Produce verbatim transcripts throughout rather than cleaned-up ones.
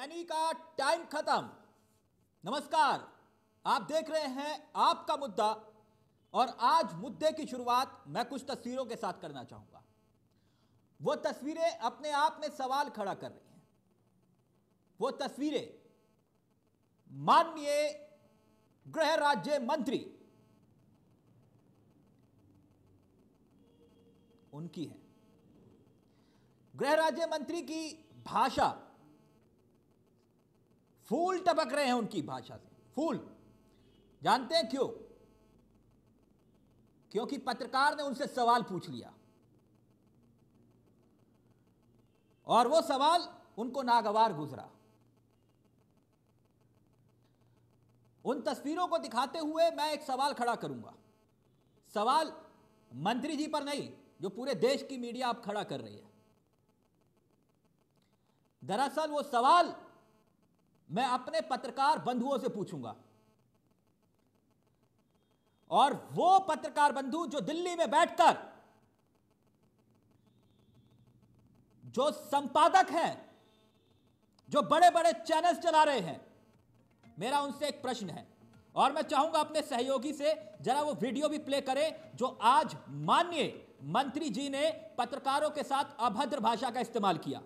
यानी का टाइम खत्म। नमस्कार, आप देख रहे हैं आपका मुद्दा और आज मुद्दे की शुरुआत मैं कुछ तस्वीरों के साथ करना चाहूंगा। वो तस्वीरें अपने आप में सवाल खड़ा कर रही हैं। वो तस्वीरें माननीय गृह राज्य मंत्री उनकी है। गृह राज्य मंत्री की भाषा, फूल टपक रहे हैं उनकी भाषा से, फूल। जानते हैं क्यों? क्योंकि पत्रकार ने उनसे सवाल पूछ लिया और वो सवाल उनको नागवार गुजरा। उन तस्वीरों को दिखाते हुए मैं एक सवाल खड़ा करूंगा। सवाल मंत्री जी पर नहीं, जो पूरे देश की मीडिया अब खड़ा कर रही है। दरअसल वो सवाल मैं अपने पत्रकार बंधुओं से पूछूंगा और वो पत्रकार बंधु जो दिल्ली में बैठकर जो संपादक हैं, जो बड़े बड़े चैनल्स चला रहे हैं, मेरा उनसे एक प्रश्न है और मैं चाहूंगा अपने सहयोगी से जरा वो वीडियो भी प्ले करें जो आज माननीय मंत्री जी ने पत्रकारों के साथ अभद्र भाषा का इस्तेमाल किया।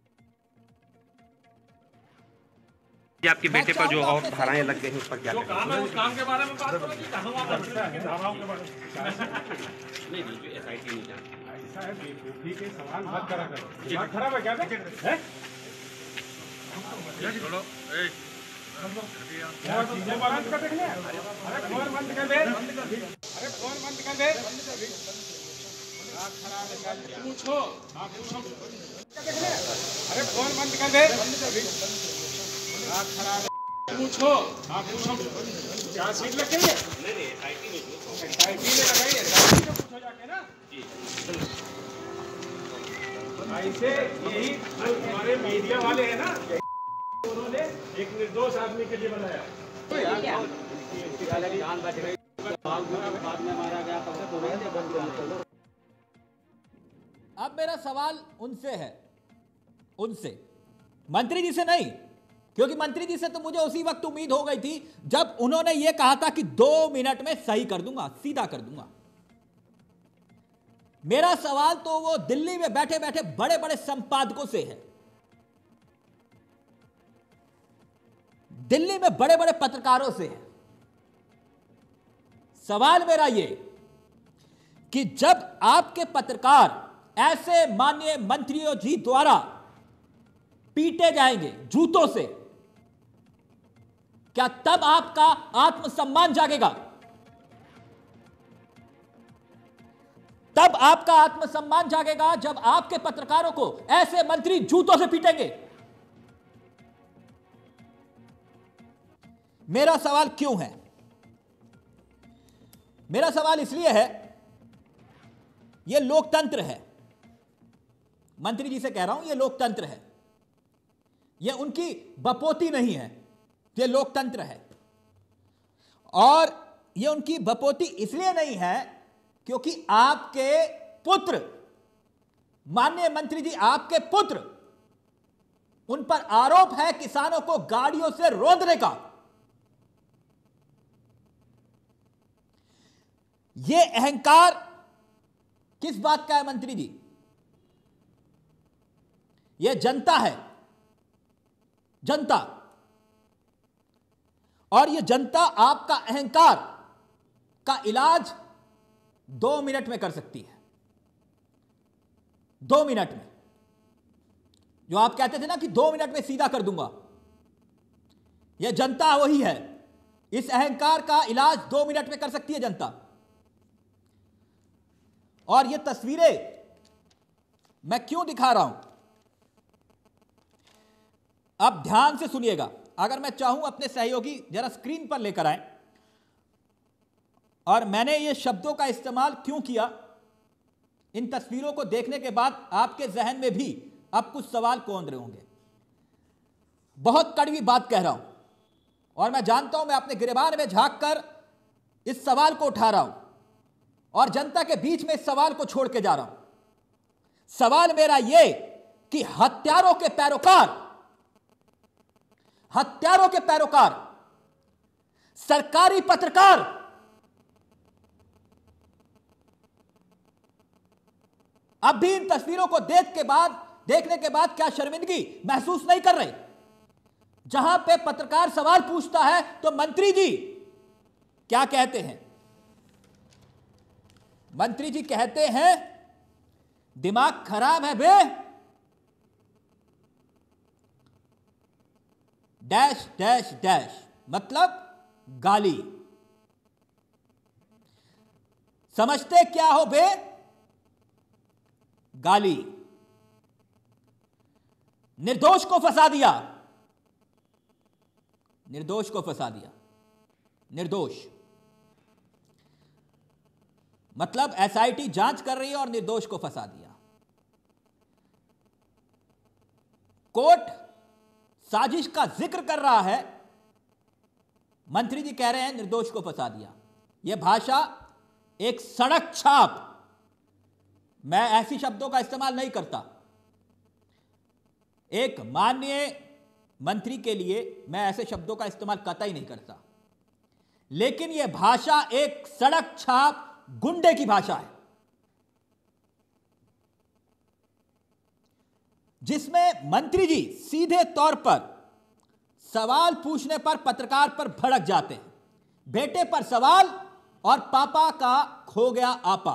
आपके बेटे पर जो और धाराएं लग गई हैं उस पर क्या जो काम है उस काम के बारे में बात करो कि कहां वहां धाराओं के बारे में नहीं नहीं एसआईटी नहीं जानती। ऐसा है बेवकूफी के सवाल मत करा करो। दिमाग खराब है क्या? हैं छोड़ो ए और चीजें बंद कर देखने। अरे फोन बंद कर दे, अरे फोन बंद कर दे। दिमाग खराब है, पूछो हां पूछो देखने। अरे फोन बंद कर दे, खराब पूछो हाँ पूछो क्या सीट लग गई है? नहीं नहीं एसआईटी में एसआईटी ने लगाई है, एसआईटी में पूछो जाके ना जी। ऐसे यही हमारे मीडिया वाले हैं ना, उन्होंने एक निर्दोष आदमी के लिए बनाया। अब मेरा सवाल उनसे है, उनसे, मंत्री जी से नहीं, क्योंकि मंत्री जी से तो मुझे उसी वक्त उम्मीद हो गई थी जब उन्होंने यह कहा था कि दो मिनट में सही कर दूंगा, सीधा कर दूंगा। मेरा सवाल तो वो दिल्ली में बैठे बैठे बड़े बड़े संपादकों से है, दिल्ली में बड़े बड़े पत्रकारों से है। सवाल मेरा ये कि जब आपके पत्रकार ऐसे माननीय मंत्रियों जी द्वारा पीटे जाएंगे जूतों से, क्या तब आपका आत्मसम्मान जागेगा? तब आपका आत्मसम्मान जागेगा जब आपके पत्रकारों को ऐसे मंत्री जूतों से पीटेंगे? मेरा सवाल क्यों है? मेरा सवाल इसलिए है, यह लोकतंत्र है। मंत्री जी से कह रहा हूं, यह लोकतंत्र है, यह उनकी बपोती नहीं है, यह लोकतंत्र है। और यह उनकी बपोती इसलिए नहीं है क्योंकि आपके पुत्र, माननीय मंत्री जी, आपके पुत्र, उन पर आरोप है किसानों को गाड़ियों से रोदने का। यह अहंकार किस बात का है मंत्री जी? यह जनता है, जनता। और यह जनता आपका अहंकार का इलाज दो मिनट में कर सकती है। दो मिनट में, जो आप कहते थे ना कि दो मिनट में सीधा कर दूंगा, यह जनता वही है। इस अहंकार का इलाज दो मिनट में कर सकती है जनता। और यह तस्वीरें मैं क्यों दिखा रहा हूं, अब ध्यान से सुनिएगा। अगर मैं चाहूं अपने सहयोगी जरा स्क्रीन पर लेकर आए। और मैंने ये शब्दों का इस्तेमाल क्यों किया, इन तस्वीरों को देखने के बाद आपके जहन में भी अब कुछ सवाल कौंध रहे होंगे। बहुत कड़वी बात कह रहा हूं और मैं जानता हूं मैं अपने गिरेबान में झांक कर इस सवाल को उठा रहा हूं और जनता के बीच में इस सवाल को छोड़ के जा रहा हूं। सवाल मेरा यह कि हत्यारों के पैरोकार हत्यारों के पैरोकार, सरकारी पत्रकार, अब भी इन तस्वीरों को देख के बाद देखने के बाद क्या शर्मिंदगी महसूस नहीं कर रहे? जहां पे पत्रकार सवाल पूछता है तो मंत्री जी क्या कहते हैं? मंत्री जी कहते हैं दिमाग खराब है बे, डैश डैश डैश, मतलब गाली। समझते क्या हो बे? गाली। निर्दोष को फंसा दिया, निर्दोष को फंसा दिया, निर्दोष मतलब एसआईटी जांच कर रही है और निर्दोष को फंसा दिया। कोर्ट साजिश का जिक्र कर रहा है, मंत्री जी कह रहे हैं निर्दोष को फंसा दिया। यह भाषा एक सड़क छाप, मैं ऐसी शब्दों का इस्तेमाल नहीं करता। एक माननीय मंत्री के लिए मैं ऐसे शब्दों का इस्तेमाल कतई नहीं करता, लेकिन यह भाषा एक सड़क छाप गुंडे की भाषा है, जिसमें मंत्री जी सीधे तौर पर सवाल पूछने पर पत्रकार पर भड़क जाते हैं। बेटे पर सवाल और पापा का खो गया आपा।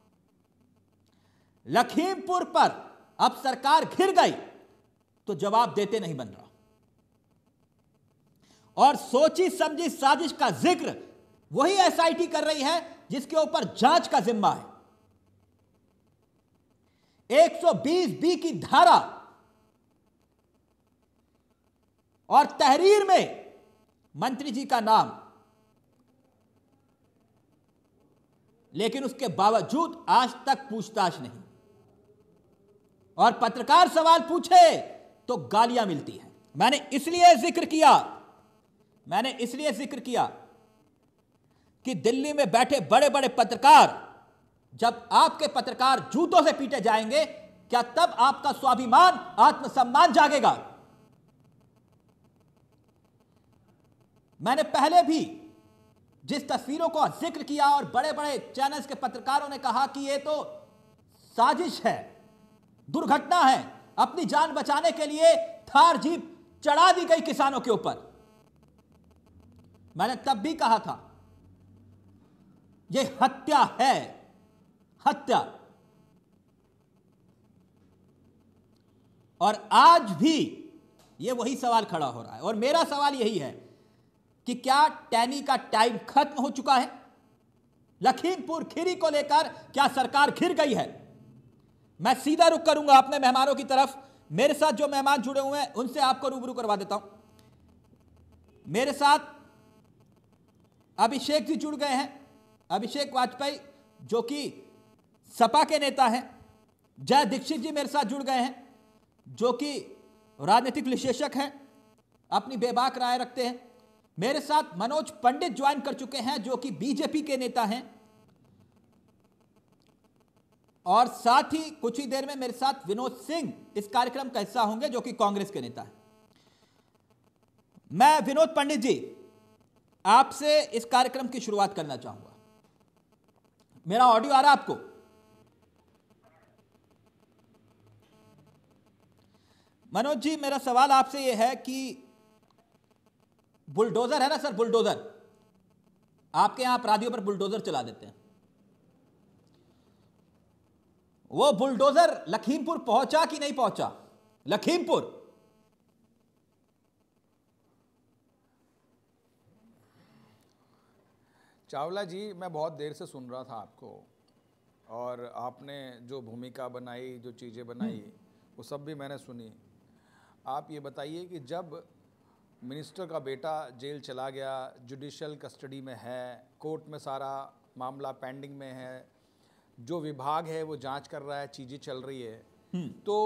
लखीमपुर पर अब सरकार घिर गई तो जवाब देते नहीं बन रहा, और सोची समझी साजिश का जिक्र वही एसआईटी कर रही है जिसके ऊपर जांच का जिम्मा है। एक सौ बीस बी की धारा और तहरीर में मंत्री जी का नाम, लेकिन उसके बावजूद आज तक पूछताछ नहीं, और पत्रकार सवाल पूछे तो गालियां मिलती हैं। मैंने इसलिए जिक्र किया मैंने इसलिए जिक्र किया कि दिल्ली में बैठे बड़े बड़े पत्रकार, जब आपके पत्रकार जूतों से पीटे जाएंगे, क्या तब आपका स्वाभिमान, आत्मसम्मान जागेगा? मैंने पहले भी जिस तस्वीरों को जिक्र किया और बड़े बड़े चैनल्स के पत्रकारों ने कहा कि यह तो साजिश है, दुर्घटना है, अपनी जान बचाने के लिए थार जीप चढ़ा दी गई किसानों के ऊपर, मैंने तब भी कहा था यह हत्या है, हत्या। और आज भी यह वही सवाल खड़ा हो रहा है, और मेरा सवाल यही है कि क्या टैनी का टाइम खत्म हो चुका है? लखीमपुर खीरी को लेकर क्या सरकार घिर गई है? मैं सीधा रुख करूंगा अपने मेहमानों की तरफ। मेरे साथ जो मेहमान जुड़े हुए हैं उनसे आपको रूबरू करवा देता हूं। मेरे साथ अभिषेक जी जुड़ गए हैं, अभिषेक वाजपेयी जो कि सपा के नेता हैं। जय दीक्षित जी मेरे साथ जुड़ गए हैं, जो कि राजनीतिक विश्लेषक हैं, अपनी बेबाक राय रखते हैं। मेरे साथ मनोज पंडित ज्वाइन कर चुके हैं, जो कि बीजेपी के नेता हैं, और साथ ही कुछ ही देर में मेरे साथ विनोद सिंह इस कार्यक्रम का हिस्सा होंगे, जो कि कांग्रेस के नेता हैं। मैं विनोद पंडित जी आपसे इस कार्यक्रम की शुरुआत करना चाहूंगा। मेरा ऑडियो आ रहा है आपको? मनोज जी, मेरा सवाल आपसे यह है कि बुलडोजर है ना सर, बुलडोजर, आपके यहां अपराधियों पर बुलडोजर चला देते हैं। वो बुलडोजर लखीमपुर पहुंचा कि नहीं पहुंचा? लखीमपुर चावला जी, मैं बहुत देर से सुन रहा था आपको, और आपने जो भूमिका बनाई, जो चीज़ें बनाई, वो सब भी मैंने सुनी। आप ये बताइए कि जब मिनिस्टर का बेटा जेल चला गया, जुडिशल कस्टडी में है, कोर्ट में सारा मामला पेंडिंग में है, जो विभाग है वो जांच कर रहा है, चीज़ें चल रही है, तो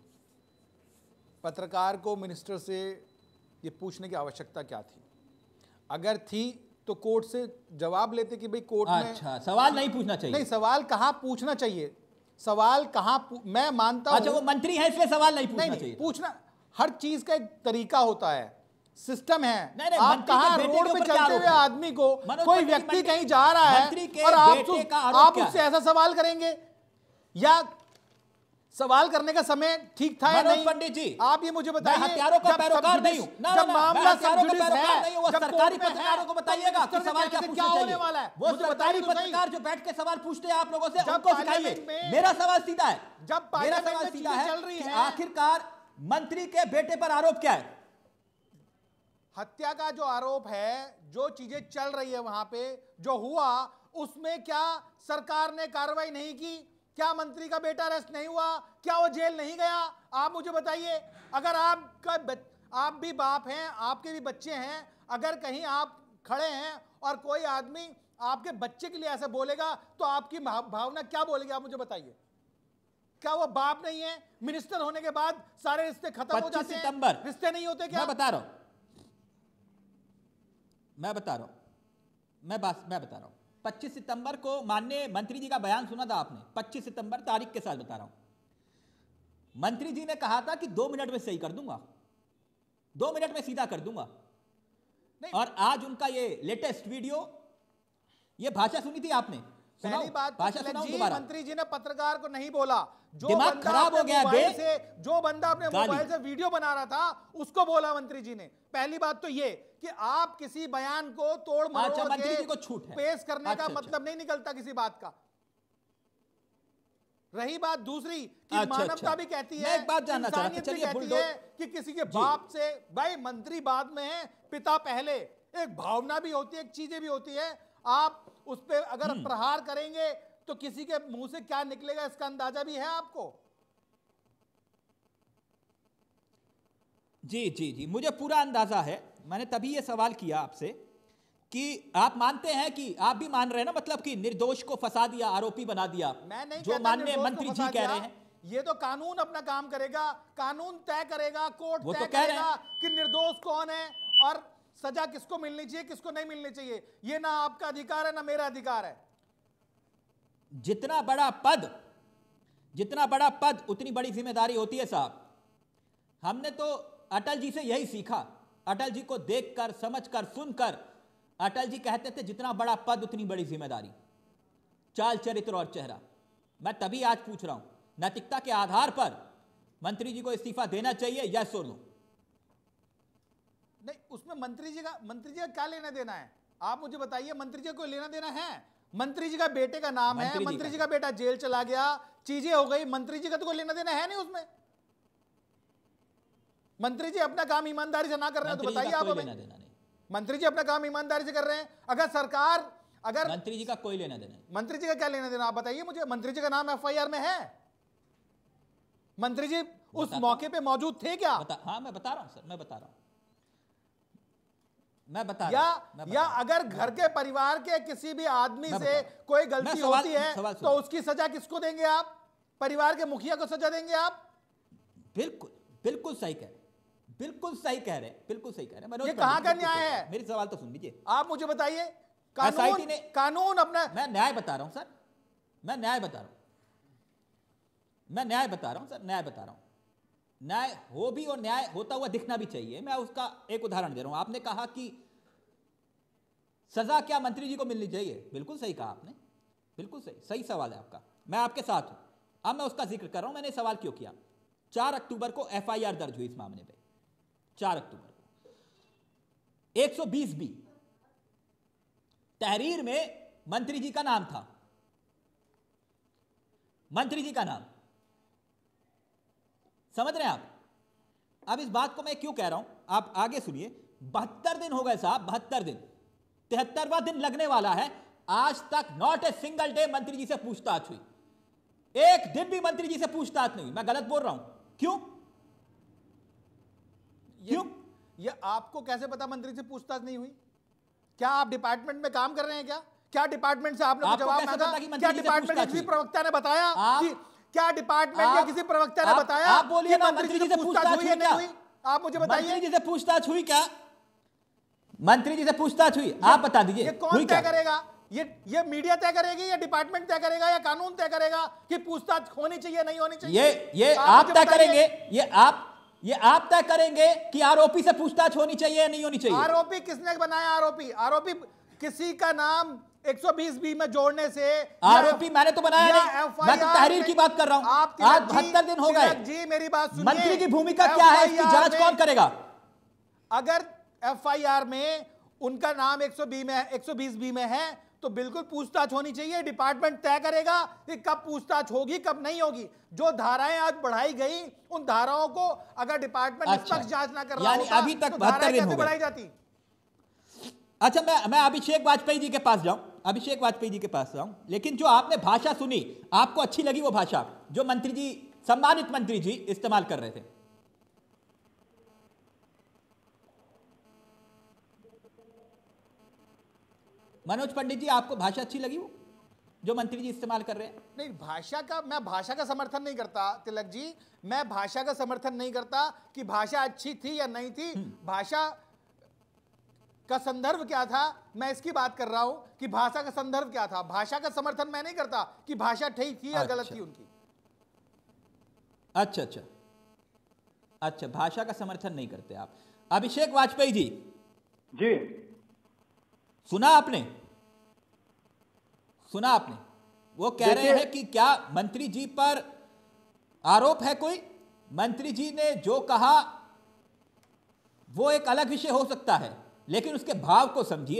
पत्रकार को मिनिस्टर से ये पूछने की आवश्यकता क्या थी? अगर थी तो कोर्ट से जवाब लेते कि भाई कोर्ट में। अच्छा, सवाल नहीं पूछना चाहिए? नहीं, सवाल कहाँ पूछना चाहिए, सवाल कहाँ मैं मानता हूँ। अच्छा, वो मंत्री है इसलिए सवाल नहीं पूछना नहीं, चाहिए? पूछना, हर चीज़ का एक तरीका होता है। सिस्टम है। नहीं, नहीं, आप मंत्री के कहां बेटे रोड के पे ऊपर क्या चलते हुए आरोप है? आदमी को मनोज कोई पंडित व्यक्ति मंत्री- कहीं जा रहा है मंत्री के और आप बेटे उस- का आरोप आप क्या उससे है? ऐसा सवाल करेंगे? या सवाल करने का समय ठीक था या मनोज नहीं? पंडित जी, आप ये मुझे बताइए। मैं हथियारों का जब पैरोकार सब नहीं हूं। जुडिस- ना, जब ना, ना, मैं मामला हथियारों सब का जुडिस पैरोकार है, नहीं हूं। वो जब सरकारी कोर्ट में है, पत्रकारों को तो बताइएगा मिनिस्टर कि ने सवाल क्या क्या कहते- क्या पूछना होने चाहिए। वाला है? वो मुझे सरकारी बताइए तो सही। पत्रकार जो बैठ के सवाल पूछते हैं आप लोगों से, जब उनको सिखाइए। पार्लियामेंट में- मेरा सवाल सीधा है। जब मेरा पार्लियामेंट सवाल में सीधा चीजें है चल रही कि हैं, आखिरकार मंत्री के बेटे पर आरोप क्या है? हत्या का जो आरोप है, जो चीजें चल रही है वहां पे, जो हुआ, उसमें क्या सरकार ने कार्रवाई नहीं की? क्या मंत्री का बेटा अरेस्ट नहीं हुआ? क्या वो जेल नहीं गया? आप मुझे बताइए। अगर आपका बच- आप भी बाप हैं, आपके भी बच्चे हैं, अगर कहीं आप खड़े हैं और कोई आदमी आपके बच्चे के लिए ऐसा बोलेगा तो आपकी भाव- भावना क्या बोलेगी? आप मुझे बताइए। क्या वो बाप नहीं है? मिनिस्टर होने के बाद सारे रिश्ते खत्म हो पच्चीस जाते हैं? सितंबर रिश्ते नहीं होते क्या? मैं बता रहा हूं मैं बता रहा हूं मैं बात मैं बता रहा हूं पच्चीस सितंबर को माननीय मंत्री जी का बयान सुना था आपने? पच्चीस सितंबर तारीख के साथ बता रहा हूं। मंत्री जी ने कहा था कि दो मिनट में सही कर दूंगा, दो मिनट में सीधा कर दूंगा। नहीं। और आज उनका ये लेटेस्ट वीडियो, ये भाषा सुनी थी आपने? पहली सुनाऊं? बात तो भाषा तिलक सुनाऊं जी, दोबारा? मंत्री जी ने पत्रकार को नहीं बोला। जो दिमाग बंदा खराब अपने हो गया मोबाइल बे। से जो बंदा अपने गाली। मोबाइल से वीडियो बना रहा था उसको बोला मंत्री जी ने। पहली बात तो ये कि आप किसी बयान को तोड़ अच्छा, मरोड़ मंत्री के जी को छूट है। पेश करने अच्छा, का अच्छा। मतलब नहीं निकलता किसी बात का। रही बात दूसरी कि अच्छा, मानवता अच्छा। भी कहती मैं है, एक बात जानना चाह रहा था, इंसानियत भी चलिए कहती बुलडोज- है कि किसी के बाप से, भाई मंत्री बाद में है, पिता पहले। एक भावना भी होती है, एक चीजें भी होती है। आप उस पर अगर प्रहार करेंगे तो किसी के मुंह से क्या निकलेगा इसका अंदाजा भी है आपको। जी जी जी मुझे पूरा अंदाजा है। मैंने तभी ये सवाल किया आपसे कि आप मानते हैं कि आप भी मान रहे हैं ना, मतलब कि निर्दोष को फंसा दिया, आरोपी बना दिया, मैं नहीं जो कहता माननीय निर्दोष को मंत्री फंसा जी कह दिया। रहे हैं। ये तो कानून अपना काम करेगा, कानून तय करेगा, कोर्ट वो तय तो कह रहे करेगा कि निर्दोष कौन है और सजा किसको मिलनी चाहिए, किसको नहीं मिलनी चाहिए। ये ना आपका अधिकार है ना मेरा अधिकार है। जितना बड़ा पद जितना बड़ा पद उतनी बड़ी जिम्मेदारी होती है साहब। हमने तो अटल जी से यही सीखा। अटल जी को देखकर, समझकर, सुनकर अटल जी कहते थे जितना बड़ा पद उतनी बड़ी जिम्मेदारी, चाल चरित्र और चेहरा। मैं तभी आज पूछ रहा हूं, नैतिकता के आधार पर मंत्री जी को इस्तीफा देना चाहिए या छोड़ दो? नहीं, उसमें मंत्री जी का मंत्री जी का क्या लेना देना है? आप मुझे बताइए, मंत्री जी को लेना देना है? मंत्री जी का बेटे का नाम है, मंत्री जी मंत्री का। जी का बेटा जेल चला गया, चीजें हो गई, मंत्री जी का तो कोई लेना देना है नहीं उसमें। मंत्री जी अपना काम ईमानदारी से ना कर रहे हैं तो मंत्री जी बताइए का आप कोई हमें। लेना देना नहीं। मंत्री जी अपना काम ईमानदारी से कर रहे हैं। अगर सरकार अगर मंत्री जी का कोई लेना देना नहीं। मंत्री जी का क्या लेना देना आप बताइए मुझे। मंत्री जी का नाम एफ आई आर में है। मंत्री जी उस बताता मौके पे मौजूद थे क्या? बता हाँ मैं बता रहा हूं सर, मैं बता रहा हूं मैं बता या रहा हूं, मैं बता या रहा हूं। अगर घर के परिवार के किसी भी आदमी मैं से बता रहा हूं। कोई मैं गलती सवाल- होती है सवाल तो सुनो। उसकी सजा किसको देंगे आप? परिवार के मुखिया को सजा देंगे आप? बिल्कुल बिल्कुल सही कह रहे हैं, बिल्कुल सही कह रहे हैं, बिल्कुल सही कह रहे हैं। मनोज ये पंडित कहां का बिल्कुल न्याय सही कह रहे है? हैं। मेरी सवाल तो सुन लीजिए। आप मुझे बताइए। एस आई टी कानून ने कानून अपना मैं न्याय बता रहा हूं सर, मैं न्याय बता रहा हूं मैं न्याय बता रहा हूं सर, न्याय बता रहा हूं। न्याय हो भी और न्याय होता हुआ दिखना भी चाहिए। मैं उसका एक उदाहरण दे रहा हूं। आपने कहा कि सजा क्या मंत्री जी को मिलनी चाहिए? बिल्कुल सही कहा आपने, बिल्कुल सही सही सवाल है आपका, मैं आपके साथ हूं। अब मैं उसका जिक्र कर रहा हूं। मैंने सवाल क्यों किया? चार अक्टूबर को एफ आई आर दर्ज हुई इस मामले पे। चार अक्टूबर को एक सौ बीस बी तहरीर में मंत्री जी का नाम था, मंत्री जी का नाम। समझ रहे हैं आप? अब इस बात को मैं क्यों कह रहा हूं, आप आगे सुनिए। बहत्तर दिन हो गए साहब, बहत्तर दिन, तिहत्तरवां दिन लगने वाला है। आज तक नॉट ए सिंगल डे मंत्री जी से पूछताछ हुई। एक दिन भी मंत्री जी से पूछताछ नहीं हुई। मैं गलत बोल रहा हूं? क्यों क्यों ये आपको कैसे पता मंत्री से पूछताछ नहीं हुई? क्या आप डिपार्टमेंट में काम कर रहे हैं क्या? क्या डिपार्टमेंट से आपने कोई आपको जवाब कैसे मांगा? पता कि मंत्री क्या जी से डिपार्टमेंट के पूछताछ किसी हुई? प्रवक्ता ने बताया आप- कि क्या डिपार्टमेंट आप- के किसी प्रवक्ता ने आप- बताया आप बोलिए कि ना, मंत्री जी से पूछताछ हुई या नहीं हुई? आप मुझे मंत्री बताइए। जी से पूछताछ हुई क्या? मंत्री जी से पूछताछ हुई? आप बता दीजिए ये हुई कौन क्या? तय करेगा? ये ये मीडिया तय करेगी या डिपार्टमेंट तय करेगा या कानून तय करेगा कि पूछताछ होनी चाहिए नहीं होनी चाहिए? ये ये आप आप मुझे तय बताइए। करेंगे, ये आप ये आप तय करेंगे कि आरोपी से पूछताछ होनी चाहिए या नहीं होनी चाहिए। आरोपी किसने बनाया? आरोपी आरोपी किसी का नाम एक सौ बीस बी में जोड़ने से आरोपी मैंने तो बनाया नहीं, मैं तो तहरीर की बात कर रहा हूं। आप आज बहत्तर दिन हो गए जी, मेरी बात सुनिए। मंत्री की भूमिका क्या है, इसकी जांच कौन करेगा? अगर एफ आई आर में उनका नाम एक सौ बीस में एक सौ बीस बी में है तो बिल्कुल पूछताछ होनी चाहिए। डिपार्टमेंट तय करेगा कि कब पूछताछ होगी, कब नहीं होगी। जो धाराएं आज बढ़ाई गई, उन धाराओं को अगर डिपार्टमेंट अच्छा, निष्पक्ष जांच ना कर रहा यानी होता, अभी तक तो बहत्तर धाराएं दिन हो कैसे गए। बढ़ाई जाती? अच्छा, मैं मैं अभिषेक वाजपेयी जी के पास जाऊं, अभिषेक वाजपेयी जी के पास जाऊं, लेकिन जो आपने भाषा सुनी, आपको अच्छी लगी वो भाषा जो मंत्री जी, सम्मानित मंत्री जी इस्तेमाल कर रहे थे? मनोज पंडित जी, आपको भाषा अच्छी लगी वो जो मंत्री जी इस्तेमाल कर रहे हैं? नहीं, भाषा का मैं भाषा का समर्थन नहीं करता तिलक जी, मैं भाषा का समर्थन नहीं करता कि भाषा अच्छी थी या नहीं थी। भाषा का संदर्भ क्या था, मैं इसकी बात कर रहा हूं कि भाषा का संदर्भ क्या था। भाषा का समर्थन मैं नहीं करता कि भाषा ठीक थी या अच्छा। गलत थी उनकी। अच्छा अच्छा अच्छा, भाषा का समर्थन नहीं करते आप। अभिषेक वाजपेयी जी जी, सुना आपने? सुना आपने? वो कह रहे हैं कि क्या मंत्री जी पर आरोप है कोई? मंत्री जी ने जो कहा वो एक अलग विषय हो सकता है, लेकिन उसके भाव को समझिए।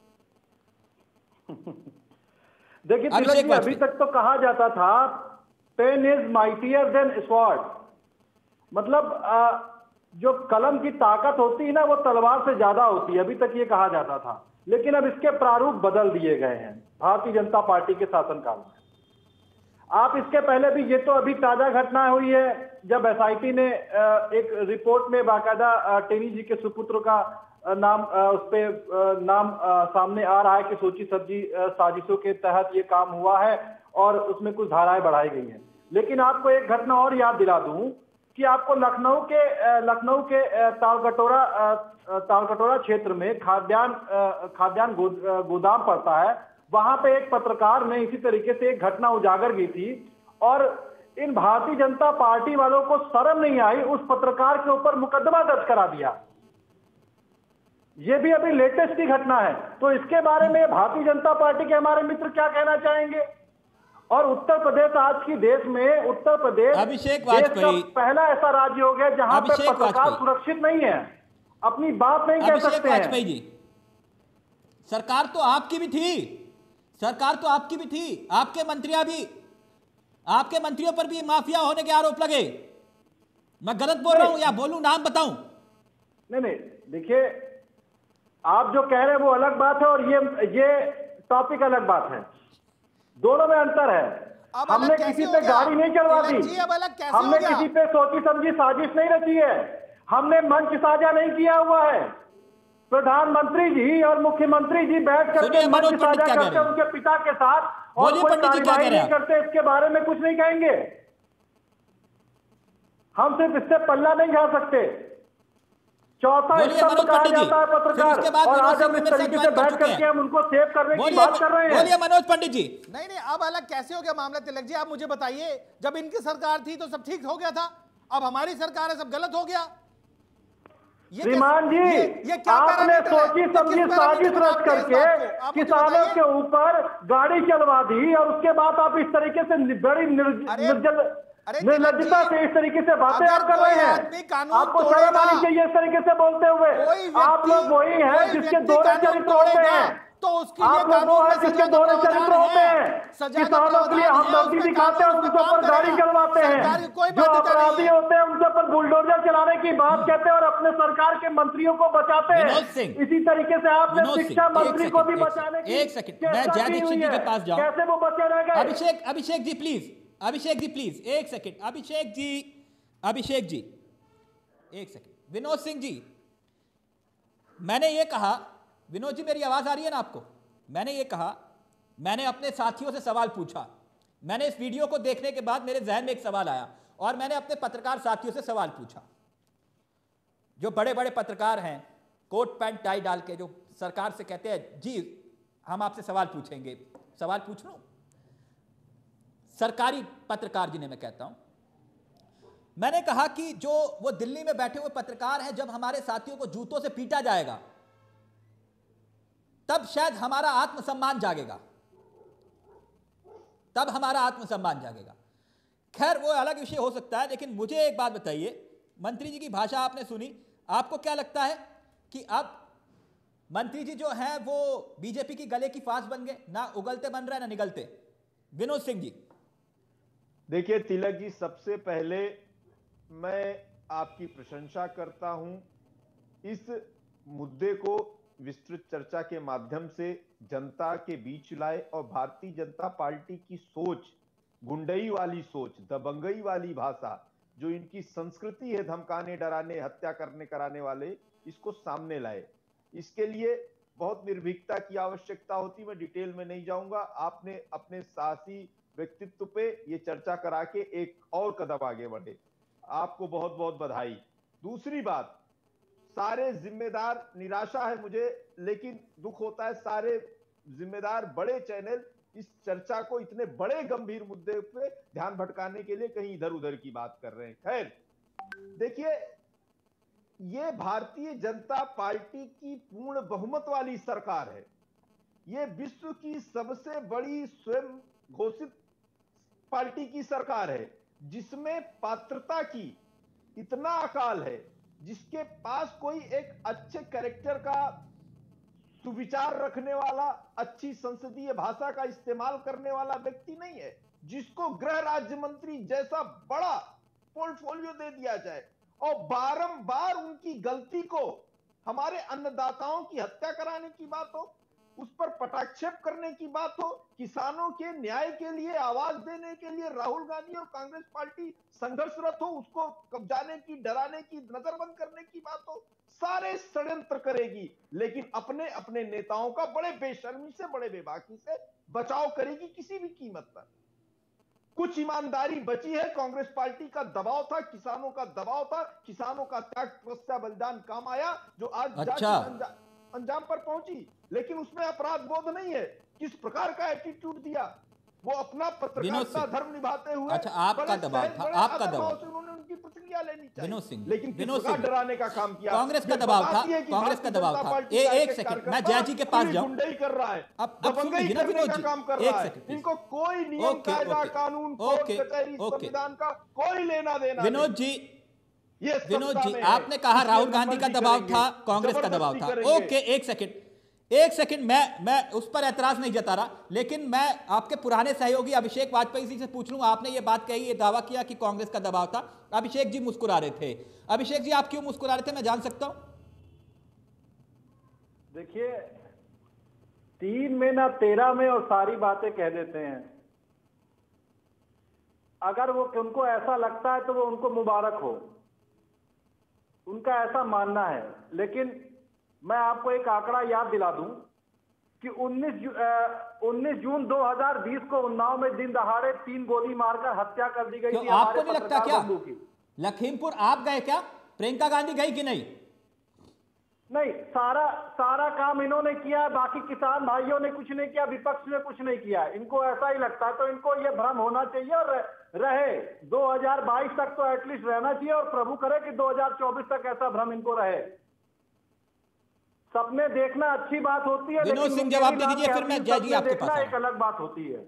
देखिए तिलक जी, अभी तक तो कहा जाता था pen is mightier than sword, मतलब आ, जो कलम की ताकत होती है ना वो तलवार से ज्यादा होती है, अभी तक ये कहा जाता था। लेकिन अब इसके प्रारूप बदल दिए गए हैं भारतीय जनता पार्टी के शासनकाल में। आप इसके पहले भी, ये तो अभी ताजा घटना हुई है जब एस आई टी ने एक रिपोर्ट में बाकायदा टेनी जी के सुपुत्र का नाम उस पे नाम सामने आ रहा है कि सोची सब्जी साजिशों के तहत ये काम हुआ है और उसमें कुछ धाराएं बढ़ाई गई हैं। लेकिन आपको एक घटना और याद दिला दूं कि आपको लखनऊ के लखनऊ के तालकटोरा तालकटोरा क्षेत्र में खाद्यान्न खाद्यान्न गो, गोदाम पड़ता है। वहां पे एक पत्रकार ने इसी तरीके से एक घटना उजागर की थी और इन भारतीय जनता पार्टी वालों को शर्म नहीं आई, उस पत्रकार के ऊपर मुकदमा दर्ज करा दिया। ये भी अभी लेटेस्ट की घटना है। तो इसके बारे में भारतीय जनता पार्टी के हमारे मित्र क्या कहना चाहेंगे? और उत्तर प्रदेश आज की देश में, उत्तर प्रदेश अभिषेक वाजपेयी पहला ऐसा राज्य हो गया जहां पे पत्रकार सुरक्षित नहीं है, अपनी बात नहीं कह सकते हैं। वाजपेयी जी, सरकार तो आपकी भी थी, सरकार तो आपकी भी थी, आपके मंत्रियां भी, आपके मंत्रियों पर भी माफिया होने के आरोप लगे। मैं गलत बोल रहा हूं या बोलूं, नाम बताऊं? नहीं नहीं, देखिए आप जो कह रहे हैं वो अलग बात है और ये ये टॉपिक अलग बात है, दोनों में अंतर है। हमने किसी पे गाड़ी नहीं चलवा दी, हमने किसी पे सोची समझी साजिश नहीं रची है, हमने मंच साझा नहीं किया हुआ है। प्रधानमंत्री जी और मुख्यमंत्री जी बैठ करके मंच साझा करते हैं उनके पिता के साथ और कोई कार्रवाई नहीं करते, इसके बारे में कुछ नहीं कहेंगे। हम सिर्फ इससे पल्ला नहीं झाड़ सकते। चौथा स्तंभ कहा जाता है पत्रकार, और आज हम इस तरीके से बैठ करके हम उनको सेव करने की बात कर रहे हैं। बोलिए मनोज पंडित जी। नहीं नहीं, अब अलग कैसे हो गया मामला तिलक जी? आप मुझे बताइए, जब इनकी सरकार थी तो सब ठीक हो गया था, अब हमारी सरकार है सब गलत हो गया। श्रीमान जी, ये, ये आपने सोची समझी साजिश रच करके किसानों के ऊपर गाड़ी चलवा दी और उसके बाद आप इस तरीके से बड़ी निर्जल निर्लज्जता से इस तरीके से बातें आप कर रहे हैं। आपको शर्म आनी चाहिए इस तरीके से बोलते हुए। आप लोग वही हैं जिसके दोहरे चरित्र होते हैं, तो उसकी आप लोग वो हैं जिसके दोहरे चरित्र होते हैं। किसानों के लिए हमदर्दी दिखाते हैं, उनके ऊपर गाड़ी चलवाते हैं, जो अपराधी होते हैं उनके ऊपर बुलडोजर चलाने की बात कहते हैं और अपने सरकार के मंत्रियों को बचाते हैं। इसी तरीके से आपने शिक्षा मंत्री को भी बचाने की एक सेकंड, मैं जय दीक्षित जी के पास जाऊं, कैसे वो बचे रह गए? अभिषेक अभिषेक जी प्लीज, अभिषेक जी प्लीज, एक सेकंड, अभिषेक जी, अभिषेक जी एक सेकंड। विनोद सिंह जी, मैंने ये कहा, विनोद जी मेरी आवाज आ रही है ना आपको? मैंने ये कहा, मैंने अपने साथियों से सवाल पूछा, मैंने इस वीडियो को देखने के बाद मेरे जहन में एक सवाल आया और मैंने अपने पत्रकार साथियों से सवाल पूछा, जो बड़े बड़े पत्रकार हैं, कोट पैंट टाई डाल के, जो सरकार से कहते हैं जी हम आपसे सवाल पूछेंगे। सवाल पूछ लो, सरकारी पत्रकार जिन्हें मैं कहता हूं, मैंने कहा कि जो वो दिल्ली में बैठे हुए पत्रकार हैं, जब हमारे साथियों को जूतों से पीटा जाएगा तब शायद हमारा आत्मसम्मान जागेगा, तब हमारा आत्मसम्मान जागेगा। खैर वो अलग विषय हो सकता है, लेकिन मुझे एक बात बताइए, मंत्री जी की भाषा आपने सुनी, आपको क्या लगता है कि अब मंत्री जी जो हैं वो बीजेपी की गले की फांस बन गए, ना उगलते बन रहे ना निगलते? विनोद सिंह जी। देखिए तिलक जी, सबसे पहले मैं आपकी प्रशंसा करता हूं, इस मुद्दे को विस्तृत चर्चा के माध्यम से जनता के बीच लाए और भारतीय जनता पार्टी की सोच, गुंडई वाली सोच, दबंगई वाली भाषा, जो इनकी संस्कृति है, धमकाने, डराने, हत्या करने कराने वाले, इसको सामने लाए। इसके लिए बहुत निर्भीकता की आवश्यकता होती, मैं डिटेल में नहीं जाऊंगा। आपने अपने साहसी व्यक्तित्व पे ये चर्चा करा के एक और कदम आगे बढ़े, आपको बहुत बहुत बधाई। दूसरी बात, सारे जिम्मेदार, निराशा है मुझे लेकिन दुख होता है, सारे जिम्मेदार बड़े चैनल इस चर्चा को इतने बड़े गंभीर मुद्दे पे ध्यान भटकाने के लिए कहीं इधर उधर की बात कर रहे हैं। खैर देखिए, ये भारतीय जनता पार्टी की पूर्ण बहुमत वाली सरकार है, ये विश्व की सबसे बड़ी स्वयं घोषित पार्टी की सरकार है, जिसमें पात्रता की इतना अकाल है, जिसके पास कोई एक अच्छे कैरेक्टर का, सुविचार रखने वाला, अच्छी संसदीय भाषा का इस्तेमाल करने वाला व्यक्ति नहीं है, जिसको गृह राज्य मंत्री जैसा बड़ा पोर्टफोलियो दे दिया जाए और बारंबार उनकी गलती को, हमारे अन्नदाताओं की हत्या कराने की बात हो, उस पर पटाक्षेप करने की बात हो, किसानों के न्याय के लिए आवाज देने के लिए राहुल गांधी और कांग्रेस पार्टी संघर्षरत हो, उसको कब्जाने की, डराने की, नजरबंद करने की बात हो, सारे षड्यंत्र करेगी, लेकिन अपने अपने नेताओं का बड़े बेशर्मी से, बड़े बेबाकी से बचाव करेगी किसी भी कीमत पर। कुछ ईमानदारी बची है, कांग्रेस पार्टी का दबाव था, किसानों का दबाव था, किसानों का त्याग, तपस्या, बलिदान काम आया, जो आज अच्छा। अंजा, अंजाम पर पहुंची, लेकिन उसमें अपराध बोध नहीं है। किस प्रकार का एटीट्यूड दिया, वो अपना पत्रकारिता धर्म निभाते हुए, अच्छा, आपका दबाव था, आपका दबाव, उन्होंने उनकी प्रतिक्रिया लेनी चाहिए, विनोद सिंह, लेकिन विनोद सिंह डराने का काम किया, कांग्रेस का दबाव था, कांग्रेस का दबाव था। ए, एक सेकंड, मैं जया जी के पास जाऊं, गुंडई कर रहा है, अब अब सुन लीजिए ना विनोद जी, काम कर एक रहा है, सेकंड, इनको कोई नियम, कायदा, कानून, कोर्ट कचहरी, संविधान का कोई लेना देना। विनोद जी, ये विनोद जी, आपने कहा राहुल गांधी का दबाव था, कांग्रेस का दबाव था, ओके, एक सेकंड, एक सेकंड, मैं मैं उस पर एतराज नहीं जता रहा, लेकिन मैं आपके पुराने सहयोगी अभिषेक वाजपेयी जी से पूछ लूं, आपने ये बात कही, ये दावा किया कि कांग्रेस का दबाव था, अभिषेक जी मुस्कुरा रहे थे। अभिषेक जी, आप क्यों मुस्कुरा रहे थे, मैं जान सकता हूं? देखिए, तीन में ना तेरह में और सारी बातें कह देते हैं। अगर वो उनको ऐसा लगता है तो वो उनको मुबारक हो, उनका ऐसा मानना है, लेकिन मैं आपको एक आंकड़ा याद दिला दूं कि उन्नीस जू, उन्नीस जून दो हज़ार बीस को उन्नाव में दिन दहाड़े तीन गोली मारकर हत्या कर दी गई थी। आपको नहीं लगता क्या लखीमपुर आप गए, क्या प्रियंका गांधी गई कि नहीं? नहीं, सारा सारा काम इन्होंने किया, बाकी किसान भाइयों ने कुछ नहीं किया, विपक्ष ने कुछ नहीं किया। इनको ऐसा ही लगता है तो इनको ये भ्रम होना चाहिए और रहे। दो हज़ार बाईस तक तो एटलीस्ट रहना चाहिए और प्रभु करे कि दो हज़ार चौबीस तक ऐसा भ्रम इनको रहे। सपने देखना अच्छी बात होती है, विनोद सिंह जवाब दे दीजिए, फिर मैं जय जी आपके पास एक अलग बात होती है।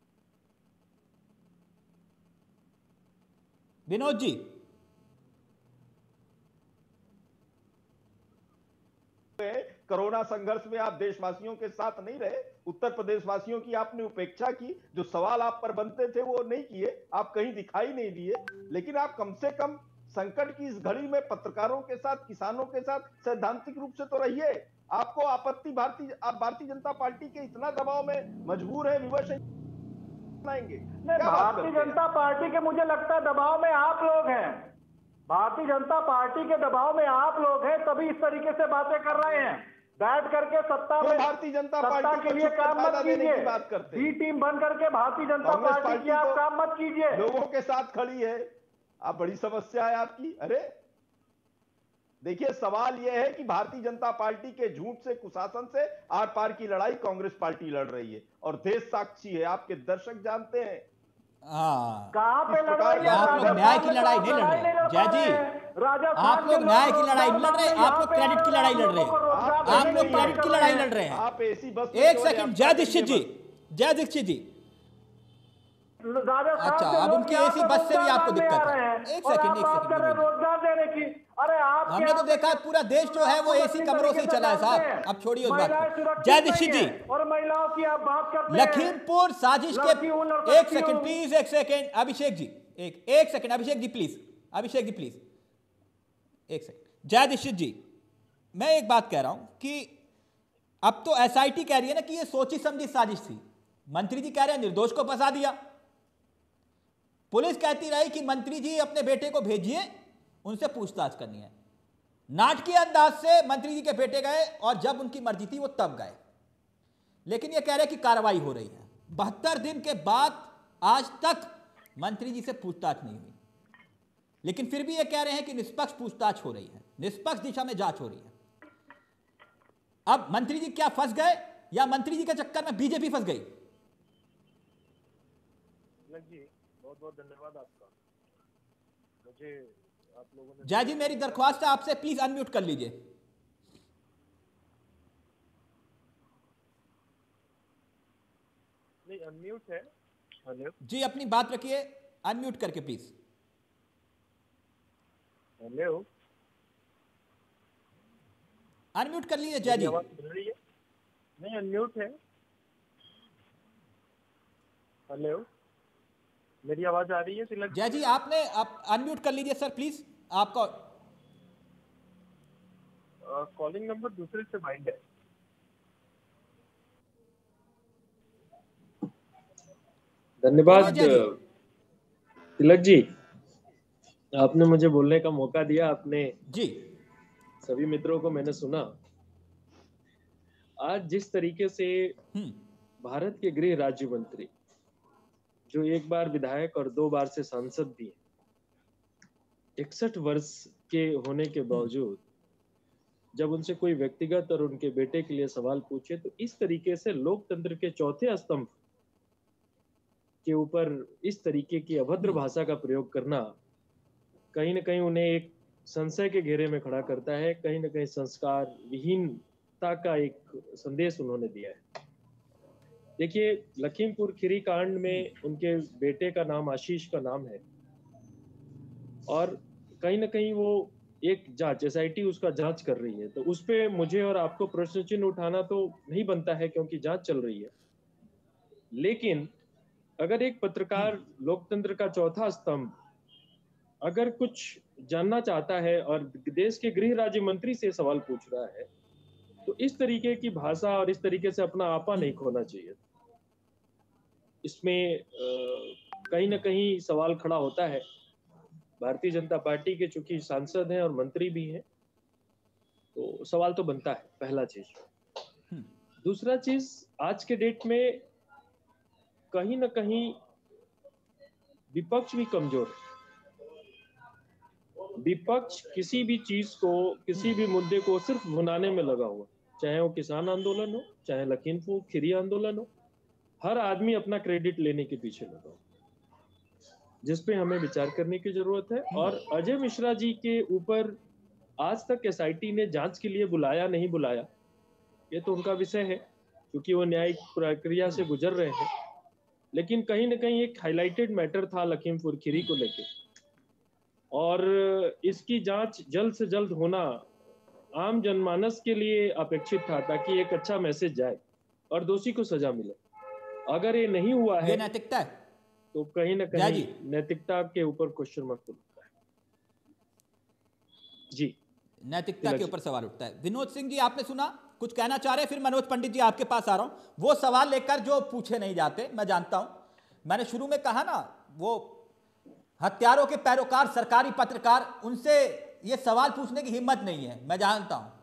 विनोद जी, कोरोना संघर्ष में आप देशवासियों के साथ नहीं रहे, उत्तर प्रदेश वासियों की आपने उपेक्षा की, जो सवाल आप पर बनते थे वो नहीं किए, आप कहीं दिखाई नहीं दिए, लेकिन आप कम से कम संकट की इस घड़ी में पत्रकारों के साथ, किसानों के साथ सैद्धांतिक रूप से तो रहिए। आपको आपत्ति, भारतीय आप भारतीय जनता पार्टी के इतना दबाव में मजबूर है, विवश बनाएंगे। भारतीय जनता पार्टी के मुझे लगता है दबाव में आप लोग हैं, भारतीय जनता पार्टी के दबाव में आप लोग हैं, तभी इस तरीके से बातें कर रहे हैं। बैठ करके सत्ता में, भारतीय जनता पार्टी के लिए काम मत कीजिए, बी टीम बन करके भारतीय जनता पार्टी की आप काम मत कीजिए। लोगों के साथ खड़ी है, आप बड़ी समस्या है आपकी। अरे देखिए, सवाल यह है कि भारतीय जनता पार्टी के झूठ से, कुशासन से आर पार की लड़ाई कांग्रेस पार्टी लड़ रही है और देश साक्षी है, आपके दर्शक जानते हैं। हाँ, कहाँ पे लड़ रही है? आप लोग न्याय की लड़ाई नहीं लड़ रहे जय जी, आप लोग न्याय की लड़ाई नहीं लड़ रहे, आप लोग क्रेडिट की लड़ाई लड़ रहे हैं, आप लोग क्रेडिट की लड़ाई लड़ रहे हैं। आप एसी बस में एक क्यों नहीं? सेकंड आप जय पार्टी दीक्षित के जी, बस- जय दीक्षित जी, राजस्थान अच्छा, से अब लोग उनकी यहाँ एसी पे बस से भी रोजगार आपको मांगने दिक्कत आ है। रहे हैं। एक और सेकंड, आप एक बात सेकंड, कर रहे हैं विनोद रोजगार देने की। अरे आप हमने तो देखा पूरा देश जो है वो एसी कमरों से ही चला है साहब। अब छोड़िए उस बात को। जय दीक्षित जी, और महिलाओं की आप बात करते हैं। लखीमपुर साजिश के लड़की हूं, लड़की एक सेकंड हूं। प्लीज, एक सेकंड अभिषेक जी, एक एक second Abhishek ji please, Abhishek ji please एक सेकंड। जय दीक्षित जी, मैं एक बात कह रहा हूं कि अब तो एसआईटी कह रही है ना कि ये सोची समझी साजिश थी, मंत्री जी कह रहे हैं निर्दोष को फंसा दिया, पुलिस कहती रही कि मंत्री जी अपने बेटे को भेजिए, उनसे पूछताछ करनी है। नाटकीय अंदाज से मंत्री जी के बेटे गए और जब उनकी मर्जी थी वो तब गए, लेकिन ये कह रहे हैं कि कार्रवाई हो रही है। बहत्तर दिन के बाद आज तक मंत्री जी से पूछताछ नहीं हुई, लेकिन फिर भी ये कह रहे हैं कि निष्पक्ष पूछताछ हो रही है, निष्पक्ष दिशा में जांच हो रही है। अब मंत्री जी क्या फंस गए या मंत्री जी के चक्कर में बीजेपी फंस गई? जी बहुत बहुत धन्यवाद आपका। मुझे आप लोगों ने जय जी, मेरी दरख्वास्त है आपसे, प्लीज अनम्यूट कर लीजिए। नहीं अनम्यूट है। हेलो जी, अपनी बात रखिए अनम्यूट करके प्लीज। हेलो अनम्यूट कर लीजिए जय जी। आवाज सुन रही है? नहीं अनम्यूट है। हेलो मेरी आवाज आ रही है तिलक? जय जी, आपने आप अनम्यूट कर लीजिए सर प्लीज। आपका कॉलिंग नंबर दूसरे से बाइंड है। धन्यवाद जय जी। तिलक जी, आपने मुझे बोलने का मौका दिया। आपने जी सभी मित्रों को मैंने सुना। आज जिस तरीके से हम्म भारत के गृह राज्य मंत्री, जो एक बार विधायक और दो बार से सांसद भी हैं, इकसठ वर्ष के होने के बावजूद जब उनसे कोई व्यक्तिगत और उनके बेटे के लिए सवाल पूछे तो इस तरीके से लोकतंत्र के चौथे स्तंभ के ऊपर इस तरीके की अभद्र भाषा का प्रयोग करना कहीं न कहीं उन्हें एक संशय के घेरे में खड़ा करता है। कहीं न कहीं संस्कार विहीनता का एक संदेश उन्होंने दिया है। देखिए, लखीमपुर खीरी कांड में उनके बेटे का नाम आशीष का नाम है और कहीं न कहीं वो एक जांच एसआईटी उसका जांच कर रही है, तो उस पे मुझे और आपको प्रश्न चिन्ह उठाना तो नहीं बनता है क्योंकि जांच चल रही है। लेकिन अगर एक पत्रकार लोकतंत्र का चौथा स्तंभ अगर कुछ जानना चाहता है और देश के गृह राज्य मंत्री से सवाल पूछ रहा है तो इस तरीके की भाषा और इस तरीके से अपना आपा नहीं खोना चाहिए। इसमें कहीं ना कहीं सवाल खड़ा होता है। भारतीय जनता पार्टी के चूंकि सांसद हैं और मंत्री भी हैं तो सवाल तो बनता है, पहला चीज। दूसरा चीज, आज के डेट में कहीं ना कहीं विपक्ष भी कमजोर है। विपक्ष किसी भी चीज को, किसी भी मुद्दे को सिर्फ भुनाने में लगा हुआ, चाहे वो किसान आंदोलन हो, चाहे लखीमपुर खीरी आंदोलन हो, हर आदमी अपना क्रेडिट लेने के पीछे लगा हो, जिसपे हमें विचार करने की जरूरत है। और अजय मिश्रा जी के ऊपर आज तक एसआईटी ने जांच के लिए बुलाया नहीं बुलाया, ये तो उनका विषय है क्योंकि वो न्यायिक प्रक्रिया से गुजर रहे हैं। लेकिन कहीं ना कहीं एक हाईलाइटेड मैटर था लखीमपुर खीरी को लेकर और इसकी जांच जल्द से जल्द होना आम जनमानस के लिए अपेक्षित था ताकि एक अच्छा मैसेज जाए और दोषी को सजा मिले। अगर ये नहीं हुआ है, ये नैतिकता है, तो कहीं ना कहीं नैतिकता के ऊपर क्वेश्चन मार्क उठता है। जी, नैतिकता के ऊपर सवाल उठता है। विनोद सिंह जी, आपने सुना, कुछ कहना चाह रहे हैं? फिर मनोज पंडित जी आपके पास आ रहा हूं। वो सवाल लेकर जो पूछे नहीं जाते, मैं जानता हूं। मैंने शुरू में कहा ना, वो हत्यारों के पैरोकार सरकारी पत्रकार, उनसे ये सवाल पूछने की हिम्मत नहीं है, मैं जानता हूं।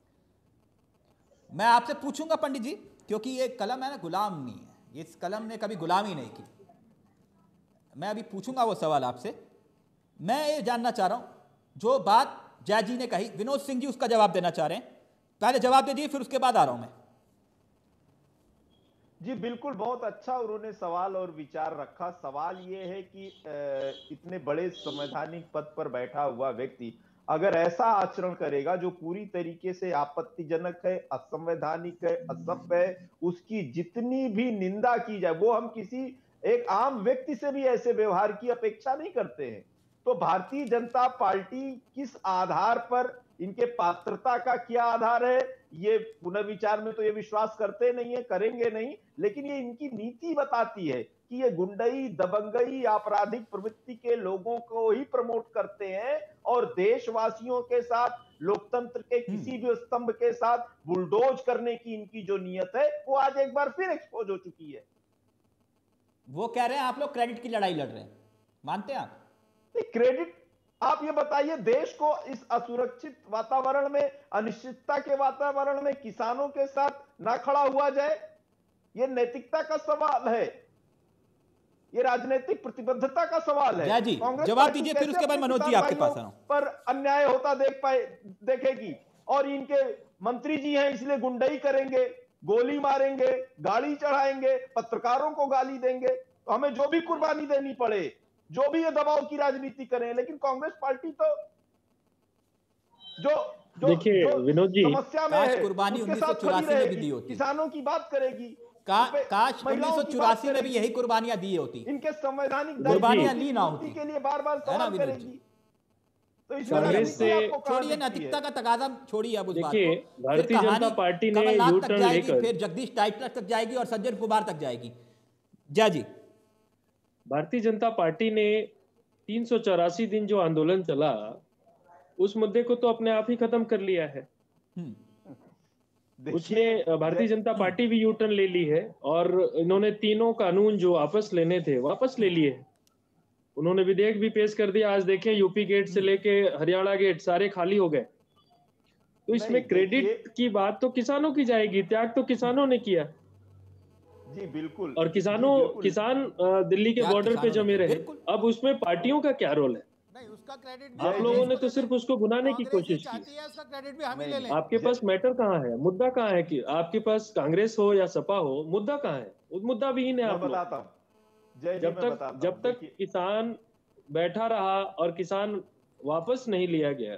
मैं आपसे पूछूंगा पंडित जी, क्योंकि ये कलम है ना, गुलाम नहीं है, इस कलम ने कभी गुलामी नहीं की। मैं अभी पूछूंगा वो सवाल आपसे। मैं ये जानना चाह रहा हूं, जो बात जय जी ने कही, विनोद सिंह जी उसका जवाब देना चाह रहे हैं। पहले जवाब दे दिए, फिर उसके बाद आ रहा हूं मैं। जी बिल्कुल, बहुत अच्छा उन्होंने सवाल और विचार रखा। सवाल ये है कि इतने बड़े संवैधानिक पद पर बैठा हुआ व्यक्ति अगर ऐसा आचरण करेगा जो पूरी तरीके से आपत्तिजनक है, असंवैधानिक है, असभ्य है, उसकी जितनी भी निंदा की जाए, वो हम किसी एक आम व्यक्ति से भी ऐसे व्यवहार की अपेक्षा नहीं करते हैं। तो भारतीय जनता पार्टी किस आधार पर, इनके पात्रता का क्या आधार है, ये पुनर्विचार में तो ये विश्वास करते नहीं है, करेंगे नहीं, लेकिन ये इनकी नीति बताती है कि ये गुंडई, दबंगई, आपराधिक प्रवृत्ति के लोगों को ही प्रमोट करते हैं और देशवासियों के साथ, लोकतंत्र के किसी भी स्तंभ के साथ बुलडोज करने की इनकी जो नियत है वो आज एक बार फिर एक्सपोज हो चुकी है। वो कह रहे हैं आप लोग क्रेडिट की लड़ाई लड़ रहे हैं, मानते हैं आप? क्रेडिट, आप ये बताइए, देश को इस असुरक्षित वातावरण में, अनिश्चितता के वातावरण में किसानों के साथ ना खड़ा हुआ जाए, ये नैतिकता का सवाल है, ये राजनीतिक प्रतिबद्धता का सवाल है। जी, जवाब दीजिए, फिर उसके बाद मनोज जी आपके पास आऊं। पर अन्याय होता देख पाए देखेगी और इनके मंत्री जी हैं इसलिए गुंडई करेंगे, गोली मारेंगे, गाड़ी चढ़ाएंगे, पत्रकारों को गाली देंगे, तो हमें जो भी कुर्बानी देनी पड़े, जो भी ये दबाव की राजनीति करें, लेकिन कांग्रेस पार्टी तो जो जो देखिए विनोद जी, समस्या में है कुर्बानी उन्नीस सौ चौरासी में भी दी होती, किसानों की बात करेगी, का, काश उन्नीस सौ चौरासी में भी यही कुर्बानियां दी होती, इनके संवैधानिक कुर्बानियां ली ना होती, के लिए बार बार सवाल करेगी। तो कांग्रेस से छोड़िए, नैतिकता का तकाजा छोड़िए अब उस बात को। भारतीय जनता पार्टी ने यू टर्न लेकर फिर जगदीश टाइटलर तक जाएगी और सज्जन कुमार तक जाएगी। जय जी, भारतीय जनता पार्टी ने तीन सौ चौरासी दिन जो आंदोलन चला, उस मुद्दे को तो अपने आप ही खत्म कर लिया है। उसने भारतीय जनता पार्टी भी यू टर्न ले ली है और इन्होंने तीनों कानून जो वापस लेने थे वापस ले लिए हैं। उन्होंने विधेयक भी पेश कर दिया। आज देखें, यूपी गेट से लेके हरियाणा गेट सारे खाली हो गए। तो इसमें क्रेडिट की बात तो किसानों की जाएगी, त्याग तो किसानों ने किया। जी बिल्कुल। और किसानों बिल्कुल। किसान दिल्ली के बॉर्डर पे जमे रहे, अब उसमें पार्टियों का क्या रोल है? नहीं, उसका क्रेडिट आप लोगों ने तो सिर्फ उसको भुनाने की कोशिश की। उसका क्रेडिट भी हम ही ले लें। आपके पास मैटर कहाँ है, मुद्दा कहाँ है? कि आपके पास कांग्रेस हो या सपा हो, मुद्दा कहाँ है? उस मुद्दा भी है आप बताता हूँ। जब तक जब तक किसान बैठा रहा और किसान वापस नहीं लिया गया,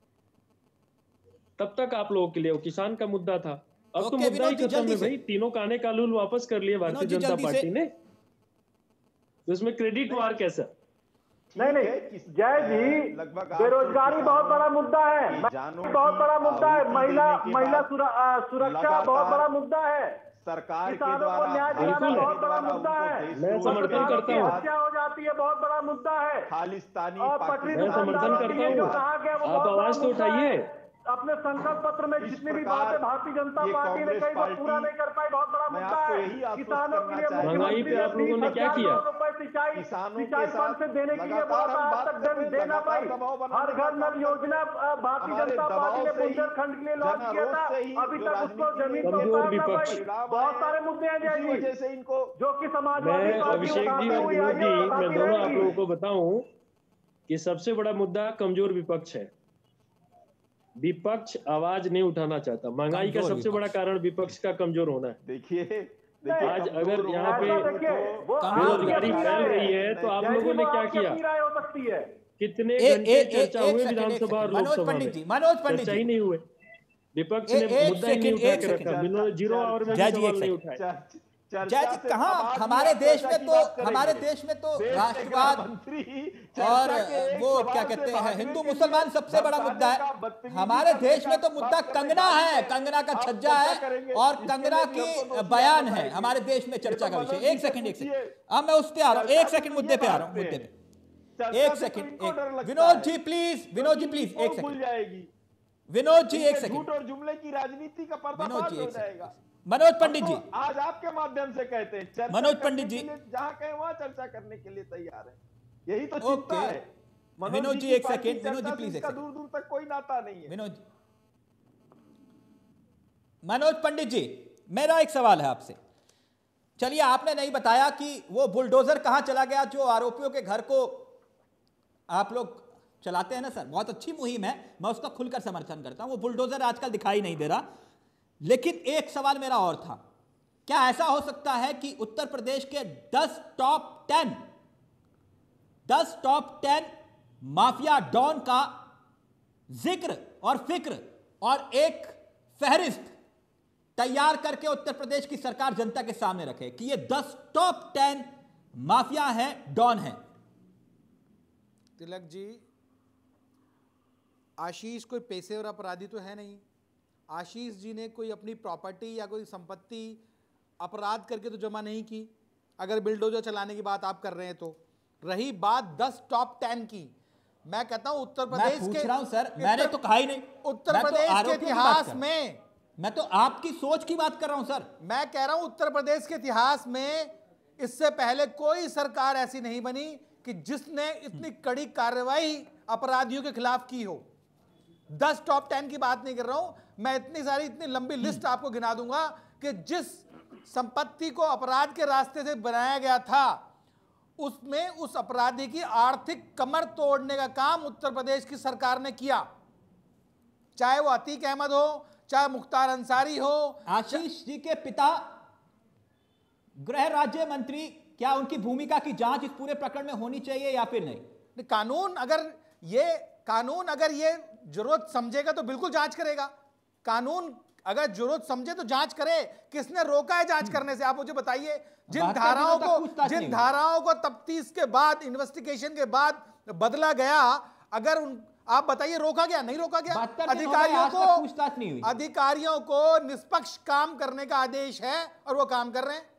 तब तक आप लोगों के लिए वो किसान का मुद्दा था। अब तो मुद्दा ही खत्म है भाई। तीनों काने कानून वापस कर लिए भारतीय जनता पार्टी ने, तो इसमें क्रेडिट वार कैसा? नहीं नहीं जय जी, बेरोजगारी बहुत बड़ा मुद्दा है, बहुत बड़ा मुद्दा है, महिला महिला सुरक्षा बहुत बड़ा मुद्दा है, सरकार के द्वारा न्याय दिलाना बहुत बड़ा मुद्दा है, मैं समर्थन करता हूँ। हत्या हो जाती है, बहुत बड़ा मुद्दा है, खालिस्तानी और पटरी मैं समर्थन करता हूँ। आप आवाज तो उठाइए। अपने संकल्प पत्र में जितनी भी बातें भारतीय जनता पार्टी ने कई वो पूरा नहीं कर पाई, बहुत बड़ा मुद्दा है। किसानों के लिए महंगाई पे आप लोगों ने क्या किया? सिंचाई सिंचाई फंड से देने के लिए बहुत आज तक देना पाई। हर घर नल योजना भारतीय जनता पार्टी ने बुंदेलखंड के लिए लॉन्च किया था, अभी तक उसको जमीन पर उतारना पाई। बहुत सारे मुद्दे हैं जय जी, जैसे इनको जो कि समाजवादी मैं अभिषेक जी और विनोद जी, मैं दोनों आप लोगों को बताऊं कि सबसे बड़ा मुद्दा कमजोर विपक्ष है। विपक्ष आवाज नहीं उठाना चाहता। महंगाई का सबसे बड़ा कारण विपक्ष का कमजोर होना है। देखिए आज अगर यहाँ पे बेरोजगारी फैल रही है तो आप लोगों ने क्या किया? कितने घंटे चर्चा हुए विधानसभा और लोकसभा में? चर्चा ही नहीं हुए। विपक्ष ने मुद्दा ही नहीं उठा के रखा। जीरो आवर में सवाल नहीं उठाया। कहाँ हमारे देश में तो हमारे देश में तो राष्ट्रवाद और वो क्या कहते हैं हिंदू मुसलमान सबसे बड़ा मुद्दा है। हमारे देश में तो मुद्दा कंगना है, कंगना का छज्जा है और कंगना की बयान है हमारे देश में चर्चा का विषय। एक सेकंड एक सेकंड अब मैं उस पे आ रहा हूँ, एक सेकंड मुद्दे पे आ रहा हूँ, मुद्दे पे एक second. Vinod ji please, Vinod ji please एक सेकंड, विनोद जी एक सेकंड। झूठ और जुमले की राजनीति का पर्दाफाश हो जाएगा। मनोज पंडित जी आज आपके माध्यम से कहते हैं, मनोज पंडित जी जहां कहें वहां चर्चा करने के लिए तैयार है, यही तो चिंता है। विनोद जी एक सेकंड, विनोद जी प्लीज, दूर दूर तक कोई नाता नहीं है। विनोद मनोज पंडित जी, मेरा एक सवाल है आपसे। चलिए, आपने नहीं बताया कि वो बुलडोजर कहां चला गया जो आरोपियों के घर को आप लोग चलाते हैं ना सर, बहुत अच्छी मुहिम है, मैं उसका खुलकर समर्थन करता हूं। वो बुलडोजर आजकल दिखाई नहीं दे रहा। लेकिन एक सवाल मेरा और था क्या ऐसा हो सकता है कि उत्तर प्रदेश के दस टॉप टेन दस टॉप टेन माफिया डॉन का जिक्र और फिक्र और एक फहरिस्त तैयार करके उत्तर प्रदेश की सरकार जनता के सामने रखे कि ये दस टॉप टेन माफिया है, डॉन है? तिलक जी, आशीष कोई पेशेवर अपराधी तो है नहीं। आशीष जी ने कोई अपनी प्रॉपर्टी या कोई संपत्ति अपराध करके तो जमा नहीं की, अगर बिल्डोजर चलाने की बात आप कर रहे हैं तो। रही बात दस टॉप टेन की, मैं कहता हूं उत्तर प्रदेश मैं पूछ के रहा हूं सर, मैंने तो कहा ही नहीं। उत्तर प्रदेश के इतिहास में, मैं तो आपकी सोच की बात कर रहा हूं सर। मैं कह रहा हूं उत्तर प्रदेश के इतिहास में इससे पहले कोई सरकार ऐसी नहीं बनी कि जिसने इतनी कड़ी कार्रवाई अपराधियों के खिलाफ की हो। दस टॉप टेन की बात नहीं कर रहा हूं मैं, इतनी सारी इतनी लंबी लिस्ट आपको गिना दूंगा कि जिस संपत्ति को अपराध के रास्ते से बनाया गया था उसमें उस अपराधी की आर्थिक कमर तोड़ने का काम उत्तर प्रदेश की सरकार ने किया, चाहे वो अतीक अहमद हो, चाहे मुख्तार अंसारी हो। आशीष जी के पिता गृह राज्य मंत्री, क्या उनकी भूमिका की जांच इस पूरे प्रकरण में होनी चाहिए या फिर नहीं? कानून अगर ये कानून अगर ये जरूरत समझेगा तो बिल्कुल जांच करेगा। कानून अगर जरूरत समझे तो जांच करे। किसने रोका है जांच करने से? आप मुझे बताइए। जिन धाराओं को जिन धाराओं को तफ्तीश के बाद, इन्वेस्टिगेशन के बाद बदला गया, अगर उन आप बताइए रोका गया? नहीं रोका गया। अधिकारियों को पूछताछ नहीं हुई। अधिकारियों को निष्पक्ष काम करने का आदेश है और वो काम कर रहे हैं।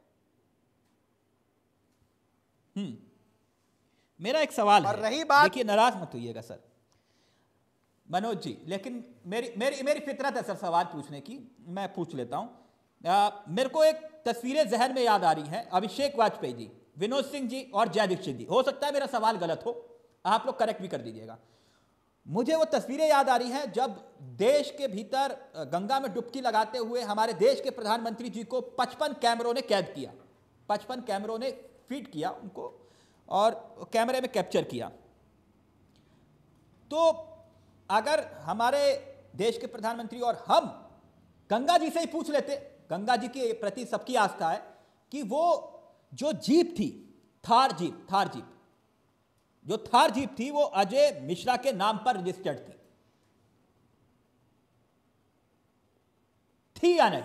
हम्म मेरा एक सवाल और है, रही बात, देखिए नाराज मत होइएगा सर मनोज जी, लेकिन मेरी मेरी मेरी फितरत है सर सवाल पूछने की, मैं पूछ लेता हूं। आ, मेरे को एक तस्वीरें जहन में याद आ रही हैं, अभिषेक वाजपेयी जी, विनोद सिंह जी और जय दीक्षित जी। हो सकता है मेरा सवाल गलत हो, आप लोग करेक्ट भी कर दीजिएगा। मुझे वो तस्वीरें याद आ रही हैं जब देश के भीतर गंगा में डुबकी लगाते हुए हमारे देश के प्रधानमंत्री जी को पचपन कैमरों ने कैद किया, पचपन कैमरों ने फीड किया उनको और कैमरे में कैप्चर किया। तो अगर हमारे देश के प्रधानमंत्री और हम गंगा जी से ही पूछ लेते, गंगा जी के प्रति सबकी आस्था है कि वो जो जीप थी, थार जीप थार जीप जो थार जीप थी वो अजय मिश्रा के नाम पर रजिस्टर्ड थी थी या नहीं?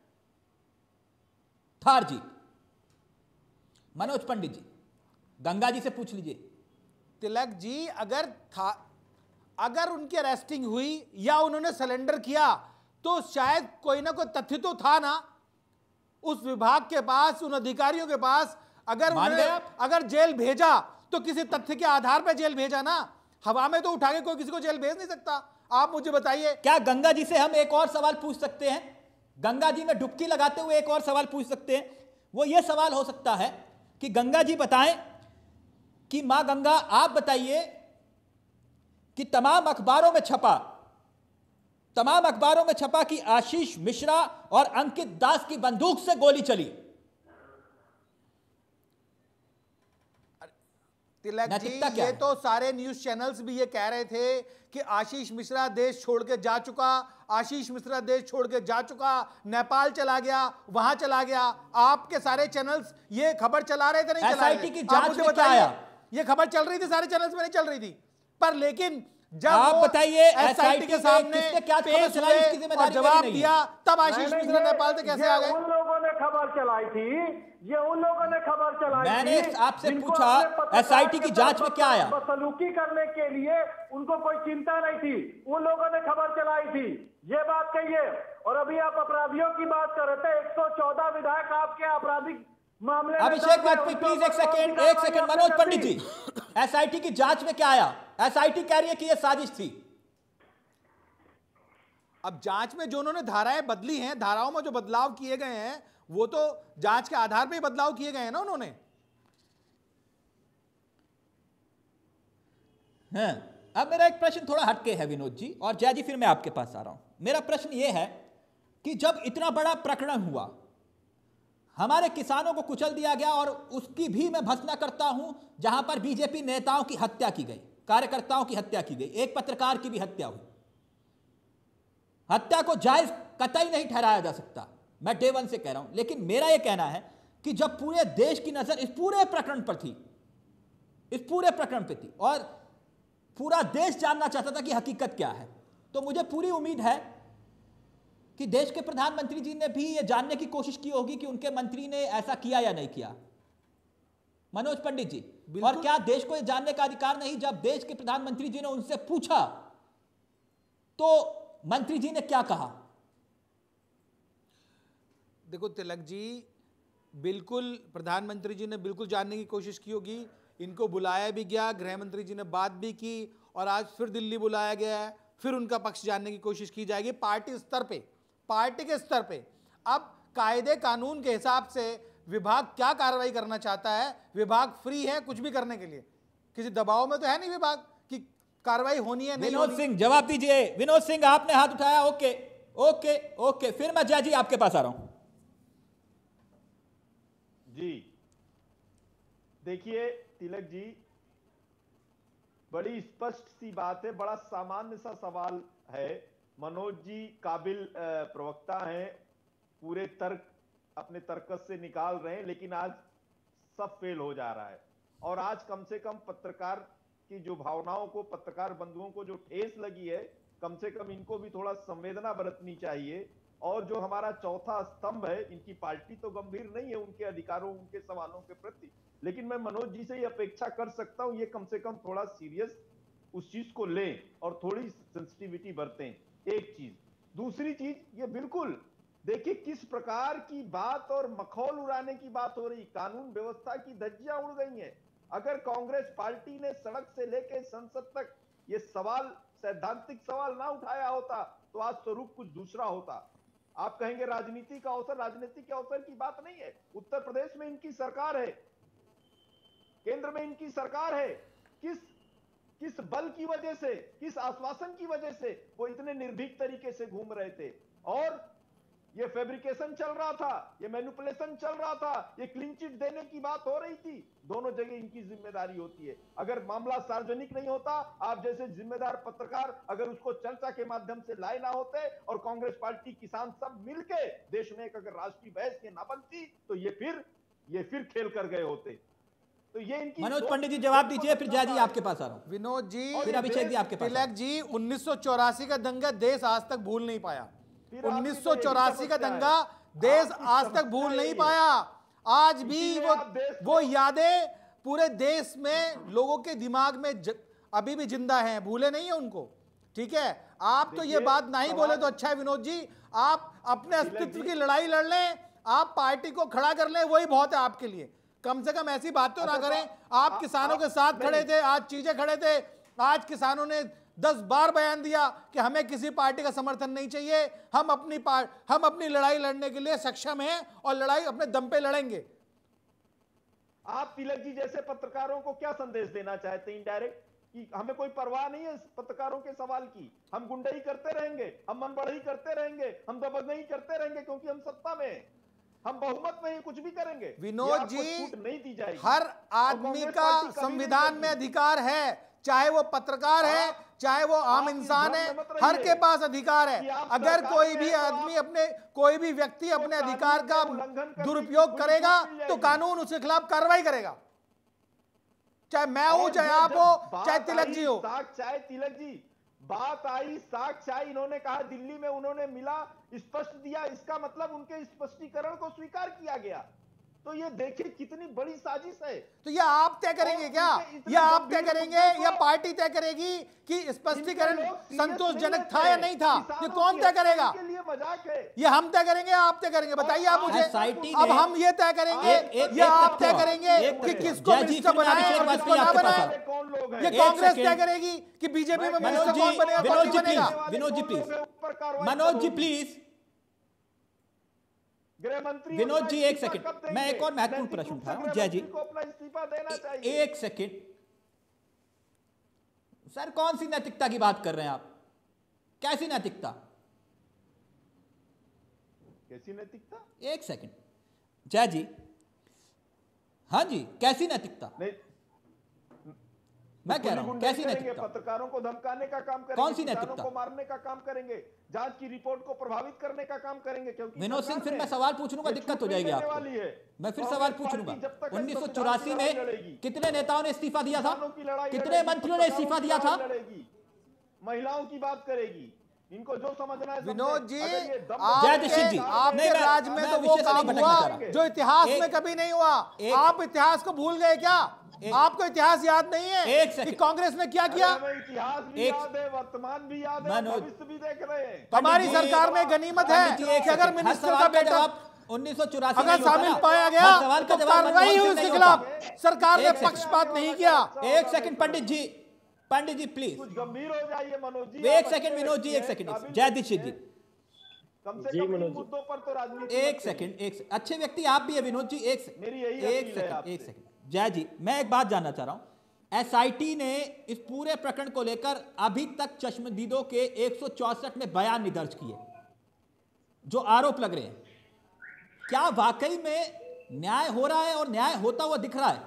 थार जीप। मनोज पंडित जी, गंगा जी से पूछ लीजिए। तिलक जी, अगर था अगर उनकी अरेस्टिंग हुई या उन्होंने सरेंडर किया तो शायद कोई ना कोई तथ्य तो था ना उस विभाग के पास, उन अधिकारियों के पास। अगर उन्होंने अगर जेल भेजा तो किसी तथ्य के आधार पर जेल भेजा ना, हवा में तो उठा के कोई किसी को जेल भेज नहीं सकता। आप मुझे बताइए। क्या गंगा जी से हम एक और सवाल पूछ सकते हैं? गंगा जी में डुबकी लगाते हुए एक और सवाल पूछ सकते हैं। वो ये सवाल हो सकता है कि गंगा जी बताएं कि मां गंगा, आप बताइए कि तमाम अखबारों में छपा तमाम अखबारों में छपा कि आशीष मिश्रा और अंकित दास की बंदूक से गोली चली। तिलक जी, ये तो सारे न्यूज चैनल्स भी ये कह रहे थे कि आशीष मिश्रा देश छोड़ के जा चुका, आशीष मिश्रा देश छोड़ के जा चुका, नेपाल चला गया, वहां चला गया। आपके सारे चैनल्स ये खबर चला रहे थे, नहीं चला रहे थे? की जांच में क्या आया? ये खबर चल रही थी, सारे चैनल्स में नहीं चल रही थी, पर लेकिन जब आप बताइए एसआईटी के सामने क्या पेश हुए और जवाब दिया, तब आशीष मिश्रा नेपाल से कैसे आ गए? उन लोगों ने खबर चलाई थी, ये उन लोगों ने खबर चलाई मैंने थी। आपसे पूछा एसआईटी की जांच में क्या आया? बदसलूकी करने के लिए उनको कोई चिंता नहीं थी, उन लोगों ने खबर चलाई थी, ये बात कहिए। और अभी आप अपराधियों की बात कर रहे थे, एक सौ चौदह विधायक आपके आपराधिक मामले। अभिषेक वाजपेयी प्लीज एक सेकेंड एक सेकेंड मनोज पंडित जी, एसआईटी की जांच में क्या आया? एसआईटी कह रही है कि यह साजिश थी। अब जांच में जो उन्होंने धाराएं बदली हैं, धाराओं में जो बदलाव किए गए हैं, वो तो जांच के आधार पर ही बदलाव किए गए हैं ना उन्होंने। हाँ, अब मेरा एक प्रश्न थोड़ा हटके है विनोद जी और जय जी, फिर मैं आपके पास आ रहा हूं। मेरा प्रश्न यह है कि जब इतना बड़ा प्रकरण हुआ, हमारे किसानों को कुचल दिया गया, और उसकी भी मैं भर्त्सना करता हूं जहां पर बीजेपी नेताओं की हत्या की गई, कार्यकर्ताओं की हत्या की गई, एक पत्रकार की भी हत्या हुई। हत्या को जायज कतई नहीं ठहराया जा सकता। मैं डे वन से कह रहा हूं। लेकिन मेरा यह कहना है कि जब पूरे देश की नजर इस पूरे प्रकरण पर थी, इस पूरे प्रकरण पर थी और पूरा देश जानना चाहता था कि हकीकत क्या है, तो मुझे पूरी उम्मीद है कि देश के प्रधानमंत्री जी ने भी यह जानने की कोशिश की होगी कि उनके मंत्री ने ऐसा किया या नहीं किया। मनोज पंडित जी, और क्या देश को यह जानने का अधिकार नहीं, जब देश के प्रधानमंत्री जी ने उनसे पूछा तो मंत्री जी ने क्या कहा? देखो तिलक जी, बिल्कुल प्रधानमंत्री जी ने बिल्कुल जानने की कोशिश की होगी, इनको बुलाया भी गया, गृह मंत्री जी ने बात भी की और आज फिर दिल्ली बुलाया गया है, फिर उनका पक्ष जानने की कोशिश की जाएगी पार्टी स्तर पे, पार्टी के स्तर पे। अब कायदे कानून के हिसाब से विभाग क्या कार्रवाई करना चाहता है, विभाग फ्री है कुछ भी करने के लिए, किसी दबाव में तो है नहीं विभाग कि कार्रवाई होनी है नहीं। विनोद सिंह जवाब दीजिए। विनोद सिंह आपने हाथ उठाया, ओके ओके ओके, फिर मैं जय जी आपके पास आ रहा हूं। जी देखिए तिलक जी, बड़ी स्पष्ट सी बात है, बड़ा सामान्य सा सवाल है। मनोज जी काबिल प्रवक्ता हैं, पूरे तर्क अपने तर्कस से निकाल रहे हैं, लेकिन आज सब फेल हो जा रहा है। और आज कम से कम पत्रकार की जो भावनाओं को, पत्रकार बंधुओं को जो ठेस लगी है, कम से कम इनको भी थोड़ा संवेदना बरतनी चाहिए। और जो हमारा चौथा स्तंभ है, इनकी पार्टी तो गंभीर नहीं है उनके अधिकारों, उनके सवालों के प्रति, लेकिन मैं मनोज जी से ये अपेक्षा कर सकता हूं, ये कम से कम थोड़ा सीरियस उस चीज को लें और थोड़ी सेंसिटिविटी बरतें। एक चीज। दूसरी चीज, ये बिल्कुल देखिए किस प्रकार की बात और मखौल उड़ाने की बात हो रही, कानून व्यवस्था की धज्जियां उड़ गई हैं। अगर कांग्रेस पार्टी ने सड़क से लेकर संसद तक ये सवाल, सैद्धांतिक सवाल ना उठाया होता तो आज स्वरूप कुछ दूसरा होता। आप कहेंगे राजनीति का अवसर, राजनीति के अवसर की बात नहीं है। उत्तर प्रदेश में इनकी सरकार है, केंद्र में इनकी सरकार है, किस किस बल की वजह से, किस आश्वासन की वजह से वो इतने निर्भीक तरीके से घूम रहे थे। और ये फैब्रिकेशन चल रहा था, ये मैनिपुलेशन चल रहा था, ये क्लीन चिट देने की बात हो रही थी। दोनों जगह इनकी जिम्मेदारी होती है। अगर मामला सार्वजनिक नहीं होता, आप जैसे जिम्मेदार पत्रकार अगर उसको चर्चा के माध्यम से लाए ना होते और कांग्रेस पार्टी, किसान सब मिलके देश में एक अगर राष्ट्रीय बहस ये ना बनती, तो ये फिर ये फिर खेल कर गए होते। तो ये इनकी मनोज पंडित जी जवाब दीजिए, फिर जय जी आपके पास आ रहा हूं। विनोद जी, फिर अभिषेक जी आपके पास। तिलक जी, उन्नीस सौ चौरासी का दंगा देश आज तक भूल नहीं पाया। उन्नीस सौ चौरासी का दंगा देश आज तक भूल नहीं पाया। आज भी वो वो यादें पूरे देश में लोगों के दिमाग में ज, अभी भी जिंदा हैं, भूले नहीं है उनको। ठीक है, आप तो ये बात नहीं बोले तो अच्छा है विनोद जी, आप अपने अस्तित्व की लड़ाई लड़ लें, आप पार्टी को खड़ा कर लें, वही बहुत है आपके लिए। कम से कम ऐसी बात तो ना करें। आप किसानों के साथ खड़े थे, आज चीजें खड़े थे, आज किसानों ने दस बार बयान दिया कि हमें किसी पार्टी का समर्थन नहीं चाहिए, हम अपनी पार्ट हम अपनी लड़ाई लड़ने के लिए सक्षम हैं और लड़ाई अपने दम पे लड़ेंगे। आप तिलक जी जैसे पत्रकारों को क्या संदेश देना चाहते हैं इनडायरेक्ट, कि हमें कोई परवाह नहीं है पत्रकारों के सवाल की, हम गुंडाई करते रहेंगे, हम मनबढ़ाई करते रहेंगे, हम दबंगई करते रहेंगे क्योंकि हम सत्ता में हैं, हम बहुमत में ही कुछ भी करेंगे। विनोद जी, नहीं दी जाएगी। हर आदमी का संविधान में अधिकार है, चाहे वो पत्रकार है, चाहे वो आम इंसान है, हर के पास अधिकार है। अगर कोई भी आदमी, अपने कोई भी व्यक्ति अपने अधिकार का दुरुपयोग करेगा तो कानून उसके खिलाफ कार्रवाई करेगा, चाहे मैं हूं, चाहे आप हो, चाहे तिलक जी हो। चाहे तिलक जी बात आई साक्ष्य आई, इन्होंने कहा दिल्ली में उन्होंने मिला, स्पष्ट दिया, इसका मतलब उनके स्पष्टीकरण को स्वीकार किया गया। तो ये देखिए कितनी बड़ी साजिश है। तो ये आप तय करेंगे क्या? ये आप तय करेंगे या पार्टी तय करेगी कि स्पष्टीकरण संतोषजनक था या नहीं था? ये कौन तय करेगा? मजाक है। ये हम तय करेंगे या आप तय करेंगे? बताइए आप मुझे। अब हम ये तय करेंगे या आप तय करेंगे कि किसको मिनिस्टर बनाए और किसको ना बनाए? ये कांग्रेस तय करेगी कि बीजेपी में मिनिस्टर कौन बनेगा, कौन नहीं बनेगा? विनोद जी प्लीज, मनोज जी प्लीज, विनोद जी एक सेकंड, मैं एक और महत्वपूर्ण प्रश्न उठा रहा हूं। जय जी एक सेकंड, सर कौन सी नैतिकता की बात कर रहे हैं आप? कैसी नैतिकता? कैसी नैतिकता? एक सेकंड जय जी, हाँ जी, कैसी नैतिकता? मैं कह रहा हूं कैसी नैतिकता? पत्रकारों को धमकाने का काम करेंगे, कौन सी किसानों नैतिकता? को मारने का काम करेंगे, जांच की रिपोर्ट को प्रभावित करने का काम करेंगे। क्योंकि विनोद सिंह, फिर मैं सवाल पूछ लूंगा, दिक्कत हो जाएगी आपको। मैं फिर सवाल पूछ लूंगा, उन्नीस सौ चौरासी में कितने नेताओं ने इस्तीफा दिया था? कितने मंत्रियों ने इस्तीफा दिया था? महिलाओं की बात करेगी, इनको जो समझना है। विनोद जी, जयदीशित जी, आपके राज में तो वो काम हुआ जो इतिहास में कभी नहीं हुआ। आप इतिहास को भूल गए क्या? आपको इतिहास याद नहीं है कि कांग्रेस ने क्या किया? इतिहास भी याद है, वर्तमान भी याद है, भविष्य भी देख रहे हैं। हमारी सरकार में गनीमत है कि अगर मिनिस्टर का बेटा उन्नीस सौ चौरासी अगर शामिल पाया गया तो कार्रवाई हुई उसके खिलाफ। सरकार ने पक्षपात नहीं किया। एक second Pandit ji, Pandit ji please कुछ गंभीर हो जाइए मनोज जी। एक सेकंड विनोद जी, एक सेकंड जयदीशित जी, कम से कम इन मुद्दों पर तो राजनीति। एक सेकंड, एक अच्छे व्यक्ति आप भी है विनोद जी, एक मेरी यही एक सेकंड, एक सेकंड जय जी, मैं एक बात जानना चाह रहा हूं। एसआईटी ने इस पूरे प्रकरण को लेकर अभी तक चश्मदीदों के एक सौ चौसठ में बयान नहीं दर्ज किए जो आरोप लग रहे हैं। क्या वाकई में न्याय हो रहा है और न्याय होता हुआ दिख रहा है?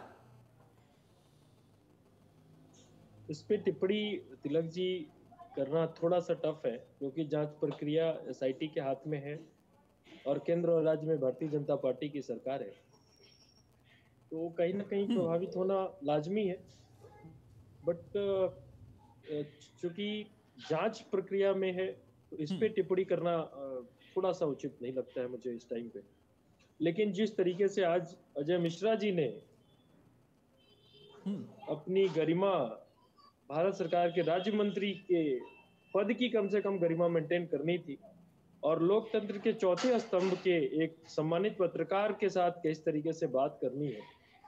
इस पे टिप्पणी तिलक जी करना थोड़ा सा टफ है, क्योंकि जांच प्रक्रिया एसआईटी के हाथ में है और केंद्र और राज्य में भारतीय जनता पार्टी की सरकार है, तो कहीं ना कहीं प्रभावित होना लाजमी है। बट चूंकि जांच प्रक्रिया में है तो इस पे टिप्पणी करना थोड़ा सा उचित नहीं लगता है मुझे इस टाइम पे। लेकिन जिस तरीके से आज अजय मिश्रा जी ने अपनी गरिमा, भारत सरकार के राज्य मंत्री के पद की कम से कम गरिमा मेंटेन करनी थी और लोकतंत्र के चौथे स्तंभ के एक सम्मानित पत्रकार के साथ किस तरीके से बात करनी है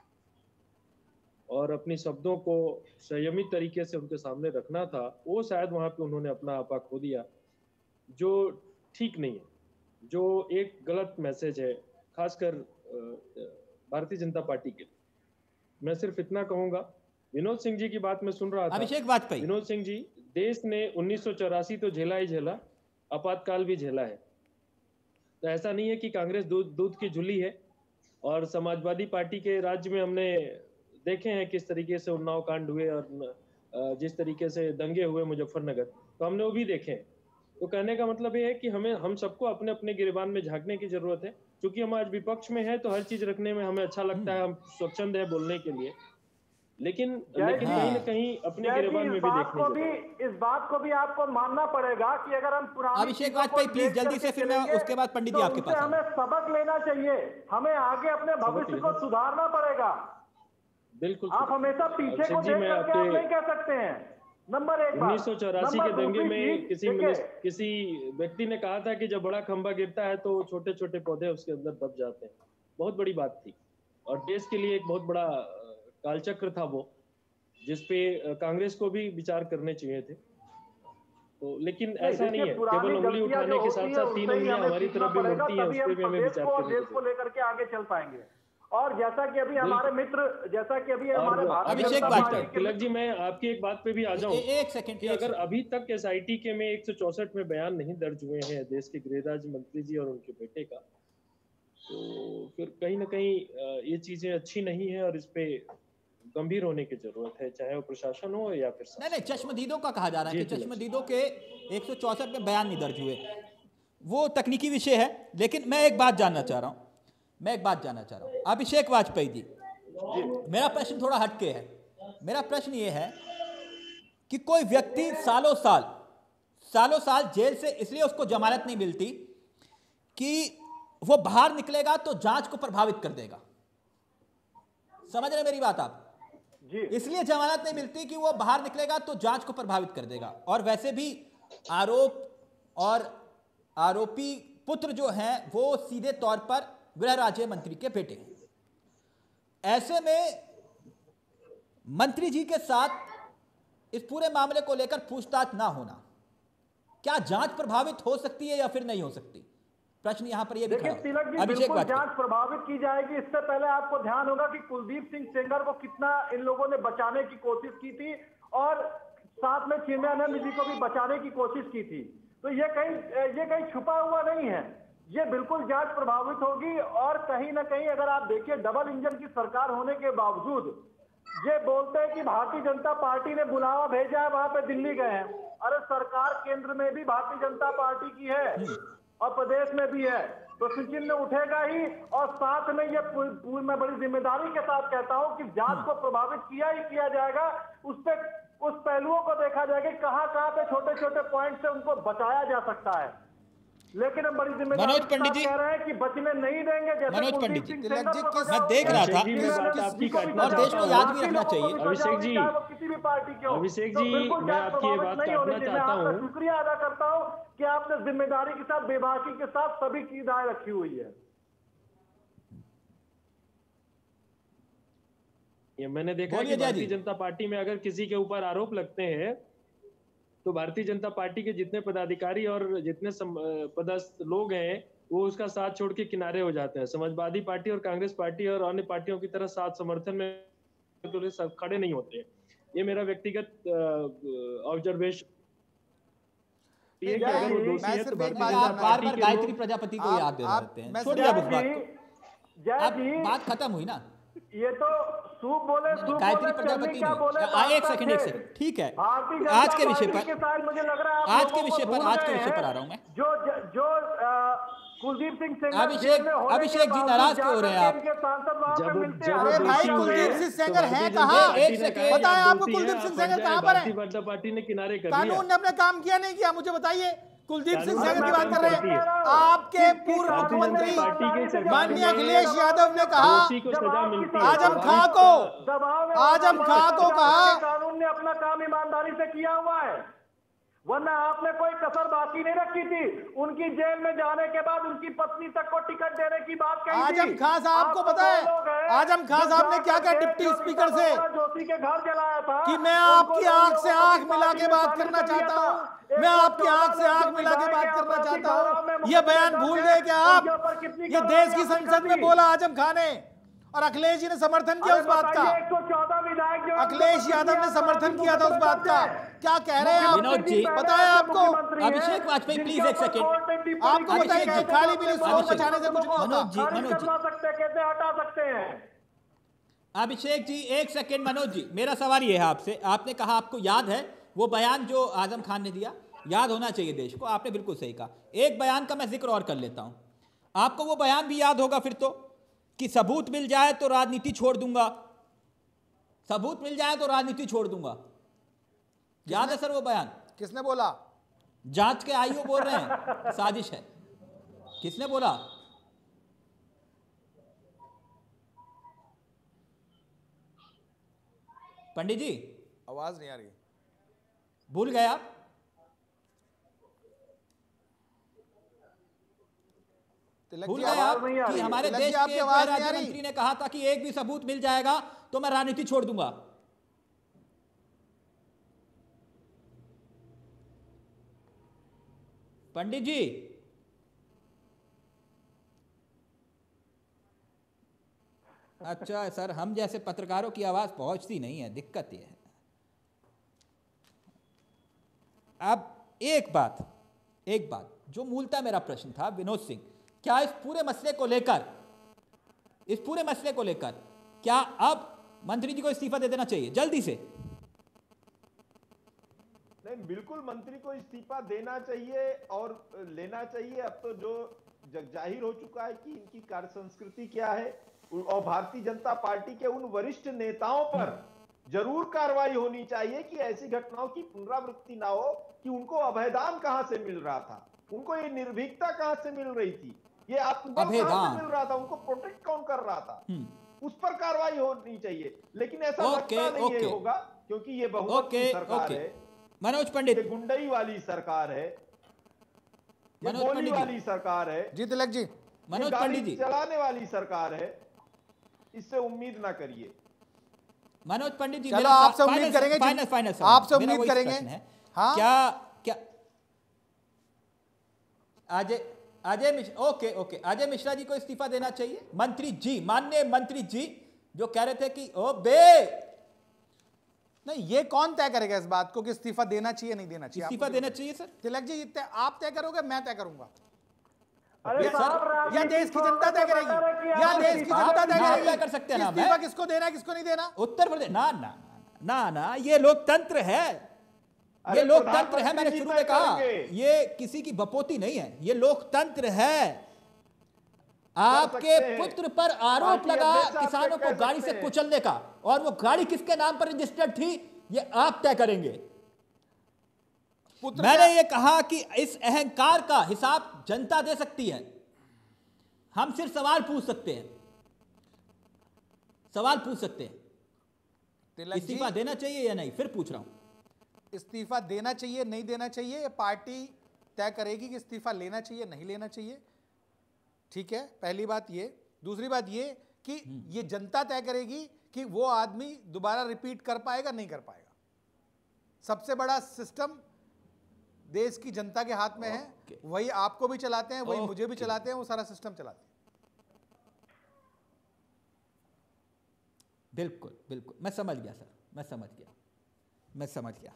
और अपनी शब्दों को संयमित तरीके से उनके सामने रखना था, वो शायद वहां पे उन्होंने अपना आपा खो दिया, जो ठीक नहीं है, जो एक गलत मैसेज है खासकर भारतीय जनता पार्टी के लिए। मैं सिर्फ इतना कहूंगा, विनोद सिंह जी की बात मैं सुन रहा था, अभिषेक वाजपेयी, विनोद सिंह जी, देश ने उन्नीस सौ चौरासी तो झेला ही झेला, आपातकाल भी झेला है। तो ऐसा नहीं है कि कांग्रेस दूध दूध की झुली है। और समाजवादी पार्टी के राज्य में हमने देखे हैं किस तरीके से उन्नाव कांड हुए और जिस तरीके से दंगे हुए मुजफ्फरनगर, तो हमने वो भी देखे हैं। तो कहने का मतलब ये है कि हमें हम सबको अपने अपने गिरबान में झांकने की जरूरत है। क्योंकि हम आज विपक्ष में है तो हर चीज रखने में हमें अच्छा लगता है, हम स्वच्छंद है बोलने के लिए, लेकिन लेकिन कहीं ना कहीं अपने गिरबान में भी देखने को भी इस बात को भी आपको मानना पड़ेगा कि अगर हम पुरानी अभिषेक वाजपेयी प्लीज जल्दी से, फिर मैं उसके बाद पंडित जी आपके पास। हमें सबक लेना चाहिए, हमें आगे अपने भविष्य को सुधारना पड़ेगा। बिल्कुल, आप हमेशा पीछे को देख करके आप नहीं कह सकते हैं। नंबर एक, उन्नीस सौ चौरासी के दंगे में किसी किसी व्यक्ति ने कहा था कि जब बड़ा खंभा गिरता है तो छोटे छोटे पौधे उसके अंदर दब जाते हैं। बहुत बड़ी बात थी और देश के लिए एक बहुत बड़ा कालचक्र था वो, जिसपे कांग्रेस को भी विचार करने चाहिए थे। तो लेकिन ऐसा नहीं है, केवल उंगली उठाने के साथ साथ तीन उंगलियां हमारी तरफ भी मुड़ती हैं, उस पर भी हमें विचार करना चाहिए। देश को लेकर के आगे चल पाएंगे। और जैसा कि अभी हमारे मित्र, जैसा कि अभी हमारे अभिषेक वाजपेयी, तिलक जी, मैं आपकी एक बात पे भी आ जाऊं। एक सेकंड, अगर अभी तक एसआईटी के में एक सौ चौसठ में बयान नहीं दर्ज हुए हैं देश के गृह राज्य मंत्री जी और उनके बेटे का, तो फिर कहीं ना कहीं ये चीजें अच्छी नहीं है और इस पे गंभीर होने की जरूरत है, चाहे वो प्रशासन हो या फिर नहीं नहीं चश्मदीदों का कहा जा रहा है कि चश्मदीदों के एक सौ चौसठ में बयान नहीं दर्ज हुए, वो तकनीकी विषय है। लेकिन मैं एक बात जानना चाह रहा हूं मैं एक बात जानना चाह रहा हूं अभिषेक वाजपेयी जी, मेरा प्रश्न थोड़ा हटके है। मेरा प्रश्न ये है कि कोई व्यक्ति सालों साल सालों साल जेल से इसलिए उसको जमानत नहीं मिलती कि वो बाहर निकलेगा तो जांच को प्रभावित कर देगा। समझ रहे मेरी बात आप? जी। इसलिए जमानत नहीं मिलती कि वो बाहर निकलेगा तो जांच को प्रभावित कर देगा। और वैसे भी आरोप और आरोपी पुत्र जो हैं वो सीधे तौर पर गृह राज्य मंत्री के बेटे हैं। ऐसे में मंत्री जी के साथ इस पूरे मामले को लेकर पूछताछ ना होना, क्या जांच प्रभावित हो सकती है या फिर नहीं हो सकती? प्रश्न यहां पर यह भी खड़ा है। अभिषेक वाजपेयी, जांच प्रभावित की जाएगी। इससे पहले आपको ध्यान होगा कि कुलदीप सिंह सेंगर को कितना इन लोगों ने बचाने की कोशिश की थी और साथ में चिन्मयानंद जी को भी बचाने की कोशिश की थी। तो ये कहीं ये कहीं छुपा हुआ नहीं है, ये बिल्कुल जांच प्रभावित होगी। और कहीं ना कहीं अगर आप देखिए, डबल इंजन की सरकार होने के बावजूद ये बोलते हैं कि भारतीय जनता पार्टी ने बुलावा भेजा है, वहां पे दिल्ली गए हैं। अरे सरकार केंद्र में भी भारतीय जनता पार्टी की है और प्रदेश में भी है, तो चिन्ह उठेगा ही। और साथ में ये पूरी मैं बड़ी जिम्मेदारी के साथ कहता हूं कि जांच को प्रभावित किया ही किया जाएगा। उस पे उस पहलुओं को देखा जाएगा कहां कहां पे छोटे छोटे पॉइंट से उनको बचाया जा सकता है। लेकिन हम बड़ी जिम्मेदारी मनोज पंडित जी कह रहे हैं कि बचने नहीं देंगे। जैसे मनोज पंडित जी, कुलदीप सिंह सेंगर को मैं देख रहा था अभिषेक जी, मैं बात आपकी काटना और देश को चाहता याद हूं। भी रखना चाहिए। अभिषेक जी, किसी भी पार्टी के हो, अभिषेक तो जी, बिल्कुल मैं जांच आपकी ये प्रभावित बात नहीं होनी काटना चाहिए। मैं चाहता आपका हूं। शुक्रिया अदा करता हूं कि आपने जिम्मेदारी के साथ, बेबाकी के साथ सभी की राय रखी हुई है। ये मैंने देखा है कि बोलिए जय भारतीय जी। जनता पार्टी में अगर किसी के ऊपर आरोप लगते हैं तो भारतीय जनता पार्टी के जितने पदाधिकारी और जितने सम- पदस्थ लोग हैं वो उसका साथ छोड़ के किनारे हो जाते हैं। समाजवादी पार्टी और कांग्रेस पार्टी और अन्य पार्टियों की तरह साथ समर्थन में तो ये सब खड़े नहीं होते हैं। ये मेरा व्यक्तिगत ऑब्जर्वेशन ये कि अगर वो दोषी मैं है तो सिर्फ एक भारतीय बात जनता आप बार पार्टी बार के गायत्री लोग प्रजापति को आप- याद दे आप- रहते हैं। मैं छोड़िए सिर्फ- अब उस बात जय को। जी, जय अब जी, बात खत्म हुई ना। ये तो सूप बोले सूप गायत्री बोले प्रजापति चलनी क्या नहीं। बोले आ, एक बात सेकंड एक थे। सेकंड ठीक है। भारतीय जनता आज के विषय पार्टी पर के साथ मुझे लग रहा है आप आज के लोगों को विषय पर भूल आज के गए विषय पर हैं। आ रहा हूं मैं। जो जो अ, कुलदीप सिंह सेंगर अभिषेक- जेल में होने के अभिषेक जी बावजूद नाराज क्यों हो रहे हैं जाकर आप? इनके सांसद वहां पे जब मिलते जब हैं। अरे वो भाई, दोषी हुए कुलदीप सिंह तो सेंगर भारतीय हैं जनता कहाँ? पार्टी एक ने सेकंड। कहा, बताएं आप आपको दोषी कुलदीप हैं, सिंह आप सेंगर बन जाएं। कहाँ पर हैं? भारतीय जनता पार्टी ने किनारे कर दिया। कानून ने अपना काम किया नहीं किया, मुझे बताइए। कुलदीप सिंह कानून सेंगर की अपना बात काम कर रहे करती है। हैं। आपके पूर्व भारतीय जनता मुख्यमंत्री पार्टी के सरकार माननीय में अखिलेश यादव ने कहा, दोषी को सजा मिलती है। आजम तो खां आप को इसका- दबाव में आजम खां को कहा- कानून ने अपना काम ईमानदारी से किया हुआ है, वरना आपने कोई कसर बाकी नहीं रखी थी। उनकी जेल में जाने के बाद उनकी पत्नी तक को टिकट देने की बात कही थी। आजम खां साहब को आप पता है? वो लोग हैं आजम खां जो साहब ने क्या कहा जाकर डिप्टी जो स्पीकर से? सीताराम जोशी के घर जलाया था कि मैं उनको आपकी लोगों आंख से को आंख अपनी मिला के पार्टी में बात शामिल करना कर लिया चाहता था। हूँ। एक मैं सौ आपकी आंख से चौदह आंख लोग मिला के बात विधायक करना हैं, चाहता आपराधिक हूँ। धाराओं में ये बयान मुकदमे भूल दर्ज गए क्या हैं, आप? उनके ऊपर कितनी ये देश की कार्रवाई संसद में की? बोला आजम खां ने और अखिलेश जी ने समर्थन किया उस बात का। एक सौ चौदह विधायक जो अखिलेश यादव ने समर्थन किया था उस बात का। क्या कह रहे हैं आप? विनोद जी, पता है आपको? अभिषेक वाजपेयी प्लीज एक सेकंड। आपको पता है कि खाली पीली सोच बचाने से कुछ नहीं होता। मनोज जी, मनोज जी। करवा सकते हैं, कैसे हटा सकते हैं? अभिषेक जी एक सेकंड। मनोज जी, मेरा सवाल ये है आपसे, आपने कहा आपको याद है वो बयान जो आजम खान ने दिया, याद होना चाहिए देश को, आपने बिल्कुल सही कहा। एक बयान का मैं जिक्र और कर लेता हूं। आपको वो बयान भी याद होगा फिर तो, कि सबूत मिल जाए तो राजनीति छोड़ दूंगा, सबूत मिल जाए तो राजनीति छोड़ दूंगा। याद है सर वो बयान? किसने बोला? जांच के आईओ बोल रहे हैं साजिश है। किसने बोला? पंडित जी आवाज नहीं आ रही। भूल गए आप? तिलक भूल जी, गए आवाज आप नहीं आ कि रही। हमारे तिलक देश जी, आपकी के आवाज नहीं आ राज्य रही। मंत्री ने कहा था कि एक भी सबूत मिल जाएगा तो मैं राजनीति छोड़ दूंगा। पंडित जी, अच्छा सर, हम जैसे पत्रकारों की आवाज पहुंचती नहीं है, दिक्कत यह है। अब एक बात एक बात जो मूलतः मेरा प्रश्न था विनोद सिंह, क्या इस पूरे मसले को लेकर इस पूरे मसले को लेकर क्या अब मंत्री जी को इस्तीफा दे देना चाहिए जल्दी से? नहीं, बिल्कुल मंत्री को इस्तीफा देना चाहिए और लेना चाहिए। अब तो जो जग जाहिर हो चुका है कि इनकी कार्य संस्कृति क्या है, और भारतीय जनता पार्टी के उन वरिष्ठ नेताओं पर जरूर कार्रवाई होनी चाहिए कि ऐसी घटनाओं की पुनरावृत्ति ना हो, कि उनको अभयदान कहां से मिल रहा था, उनको ये निर्भीकता कहां से मिल रही थी, ये आत्मबल कहां से मिल रहा था, उनको प्रोटेक्ट कौन कर रहा था, उस पर कार्रवाई होनी चाहिए। लेकिन ऐसा लगता नहीं है होगा, क्योंकि ये बहुमत की सरकार है, मनोज पंडित, ये गुंडई वाली सरकार है, ये मनोज गोली पंडित वाली सरकार है, जी तिलक जी, मनोज पंडित जी, चलाने वाली सरकार है, इससे उम्मीद ना करिए। मनोज पंडित जी, चलो आपसे उम्मीद करेंगे, फाइनल फाइनल आपसे उम्मीद करेंगे। हाँ, क्या क्या अजय अजय मिश्रा, ओके ओके अजय मिश्रा जी को इस्तीफा देना चाहिए? मंत्री जी, माननीय मंत्री जी जो कह रहे थे कि ओ बे नहीं, ये कौन तय करेगा इस बात को कि इस्तीफा देना चाहिए नहीं देना चाहिए? इस्तीफा देना चाहिए सर। तिलक जी, आप तय करोगे मैं तय करूंगा? अरे या साहब, या देश की राजनीति जनता तय को करेगी, बता रहे कि या आप देश की इस्तीफा जनता तय आप करेगी तय कर सकते हैं ना, इस्तीफा मैं- किसको देना है किसको नहीं देना। उत्तर प्रदेश ना ना ना ना ये लोकतंत्र है, ये अरे लोकतंत्र है। मैंने प्रधानमंत्री शुरू जी में तय कहा करेंगे। ये किसी की बपोती नहीं है, ये लोकतंत्र है। आपके सकते हैं। पुत्र पर आरोप पार्टी लगा अध्यक्ष आपसे किसानों को कह गाड़ी सकते से हैं। कुचलने का, और वो गाड़ी किसके नाम पर रजिस्टर्ड थी ये आप तय करेंगे। पुत्र मैंने क्या- ये कहा कि इस अहंकार का हिसाब जनता दे सकती है, हम सिर्फ सवाल पूछ सकते हैं, सवाल पूछ सकते हैं तिलक जी, इस्तीफा देना चाहिए या नहीं। फिर पूछ रहा हूं, इस्तीफा देना चाहिए नहीं देना चाहिए, ये पार्टी तय करेगी कि इस्तीफा लेना चाहिए नहीं लेना चाहिए। ठीक है, पहली बात ये। दूसरी बात ये कि ये जनता तय करेगी कि वो आदमी दोबारा रिपीट कर पाएगा नहीं कर पाएगा। सबसे बड़ा सिस्टम देश की जनता के हाथ में है, वही आपको भी चलाते हैं, वही मुझे भी चलाते हैं, वो सारा सिस्टम चलाते हैं। बिल्कुल बिल्कुल, मैं समझ गया सर, मैं समझ गया, मैं समझ गया।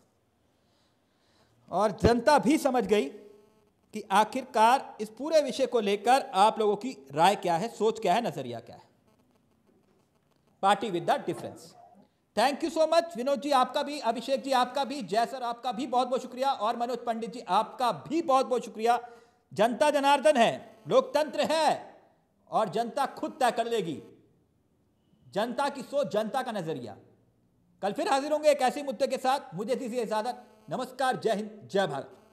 और जनता भी समझ गई कि आखिरकार इस पूरे विषय को लेकर आप लोगों की राय क्या है, सोच क्या है, नजरिया क्या है। Party with the difference. Thank you so much Vinod ji, आपका भी, अभिषेक जी आपका भी, जय सर आपका भी बहुत बहुत शुक्रिया, और मनोज पंडित जी आपका भी बहुत बहुत शुक्रिया। जनता जनार्दन है, लोकतंत्र है, और जनता खुद तय कर लेगी। जनता की सोच, जनता का नजरिया। कल फिर हाजिर होंगे एक ऐसे मुद्दे के साथ। मुझे दीजिए इजाजत। नमस्कार, जय हिंद, जय भारत।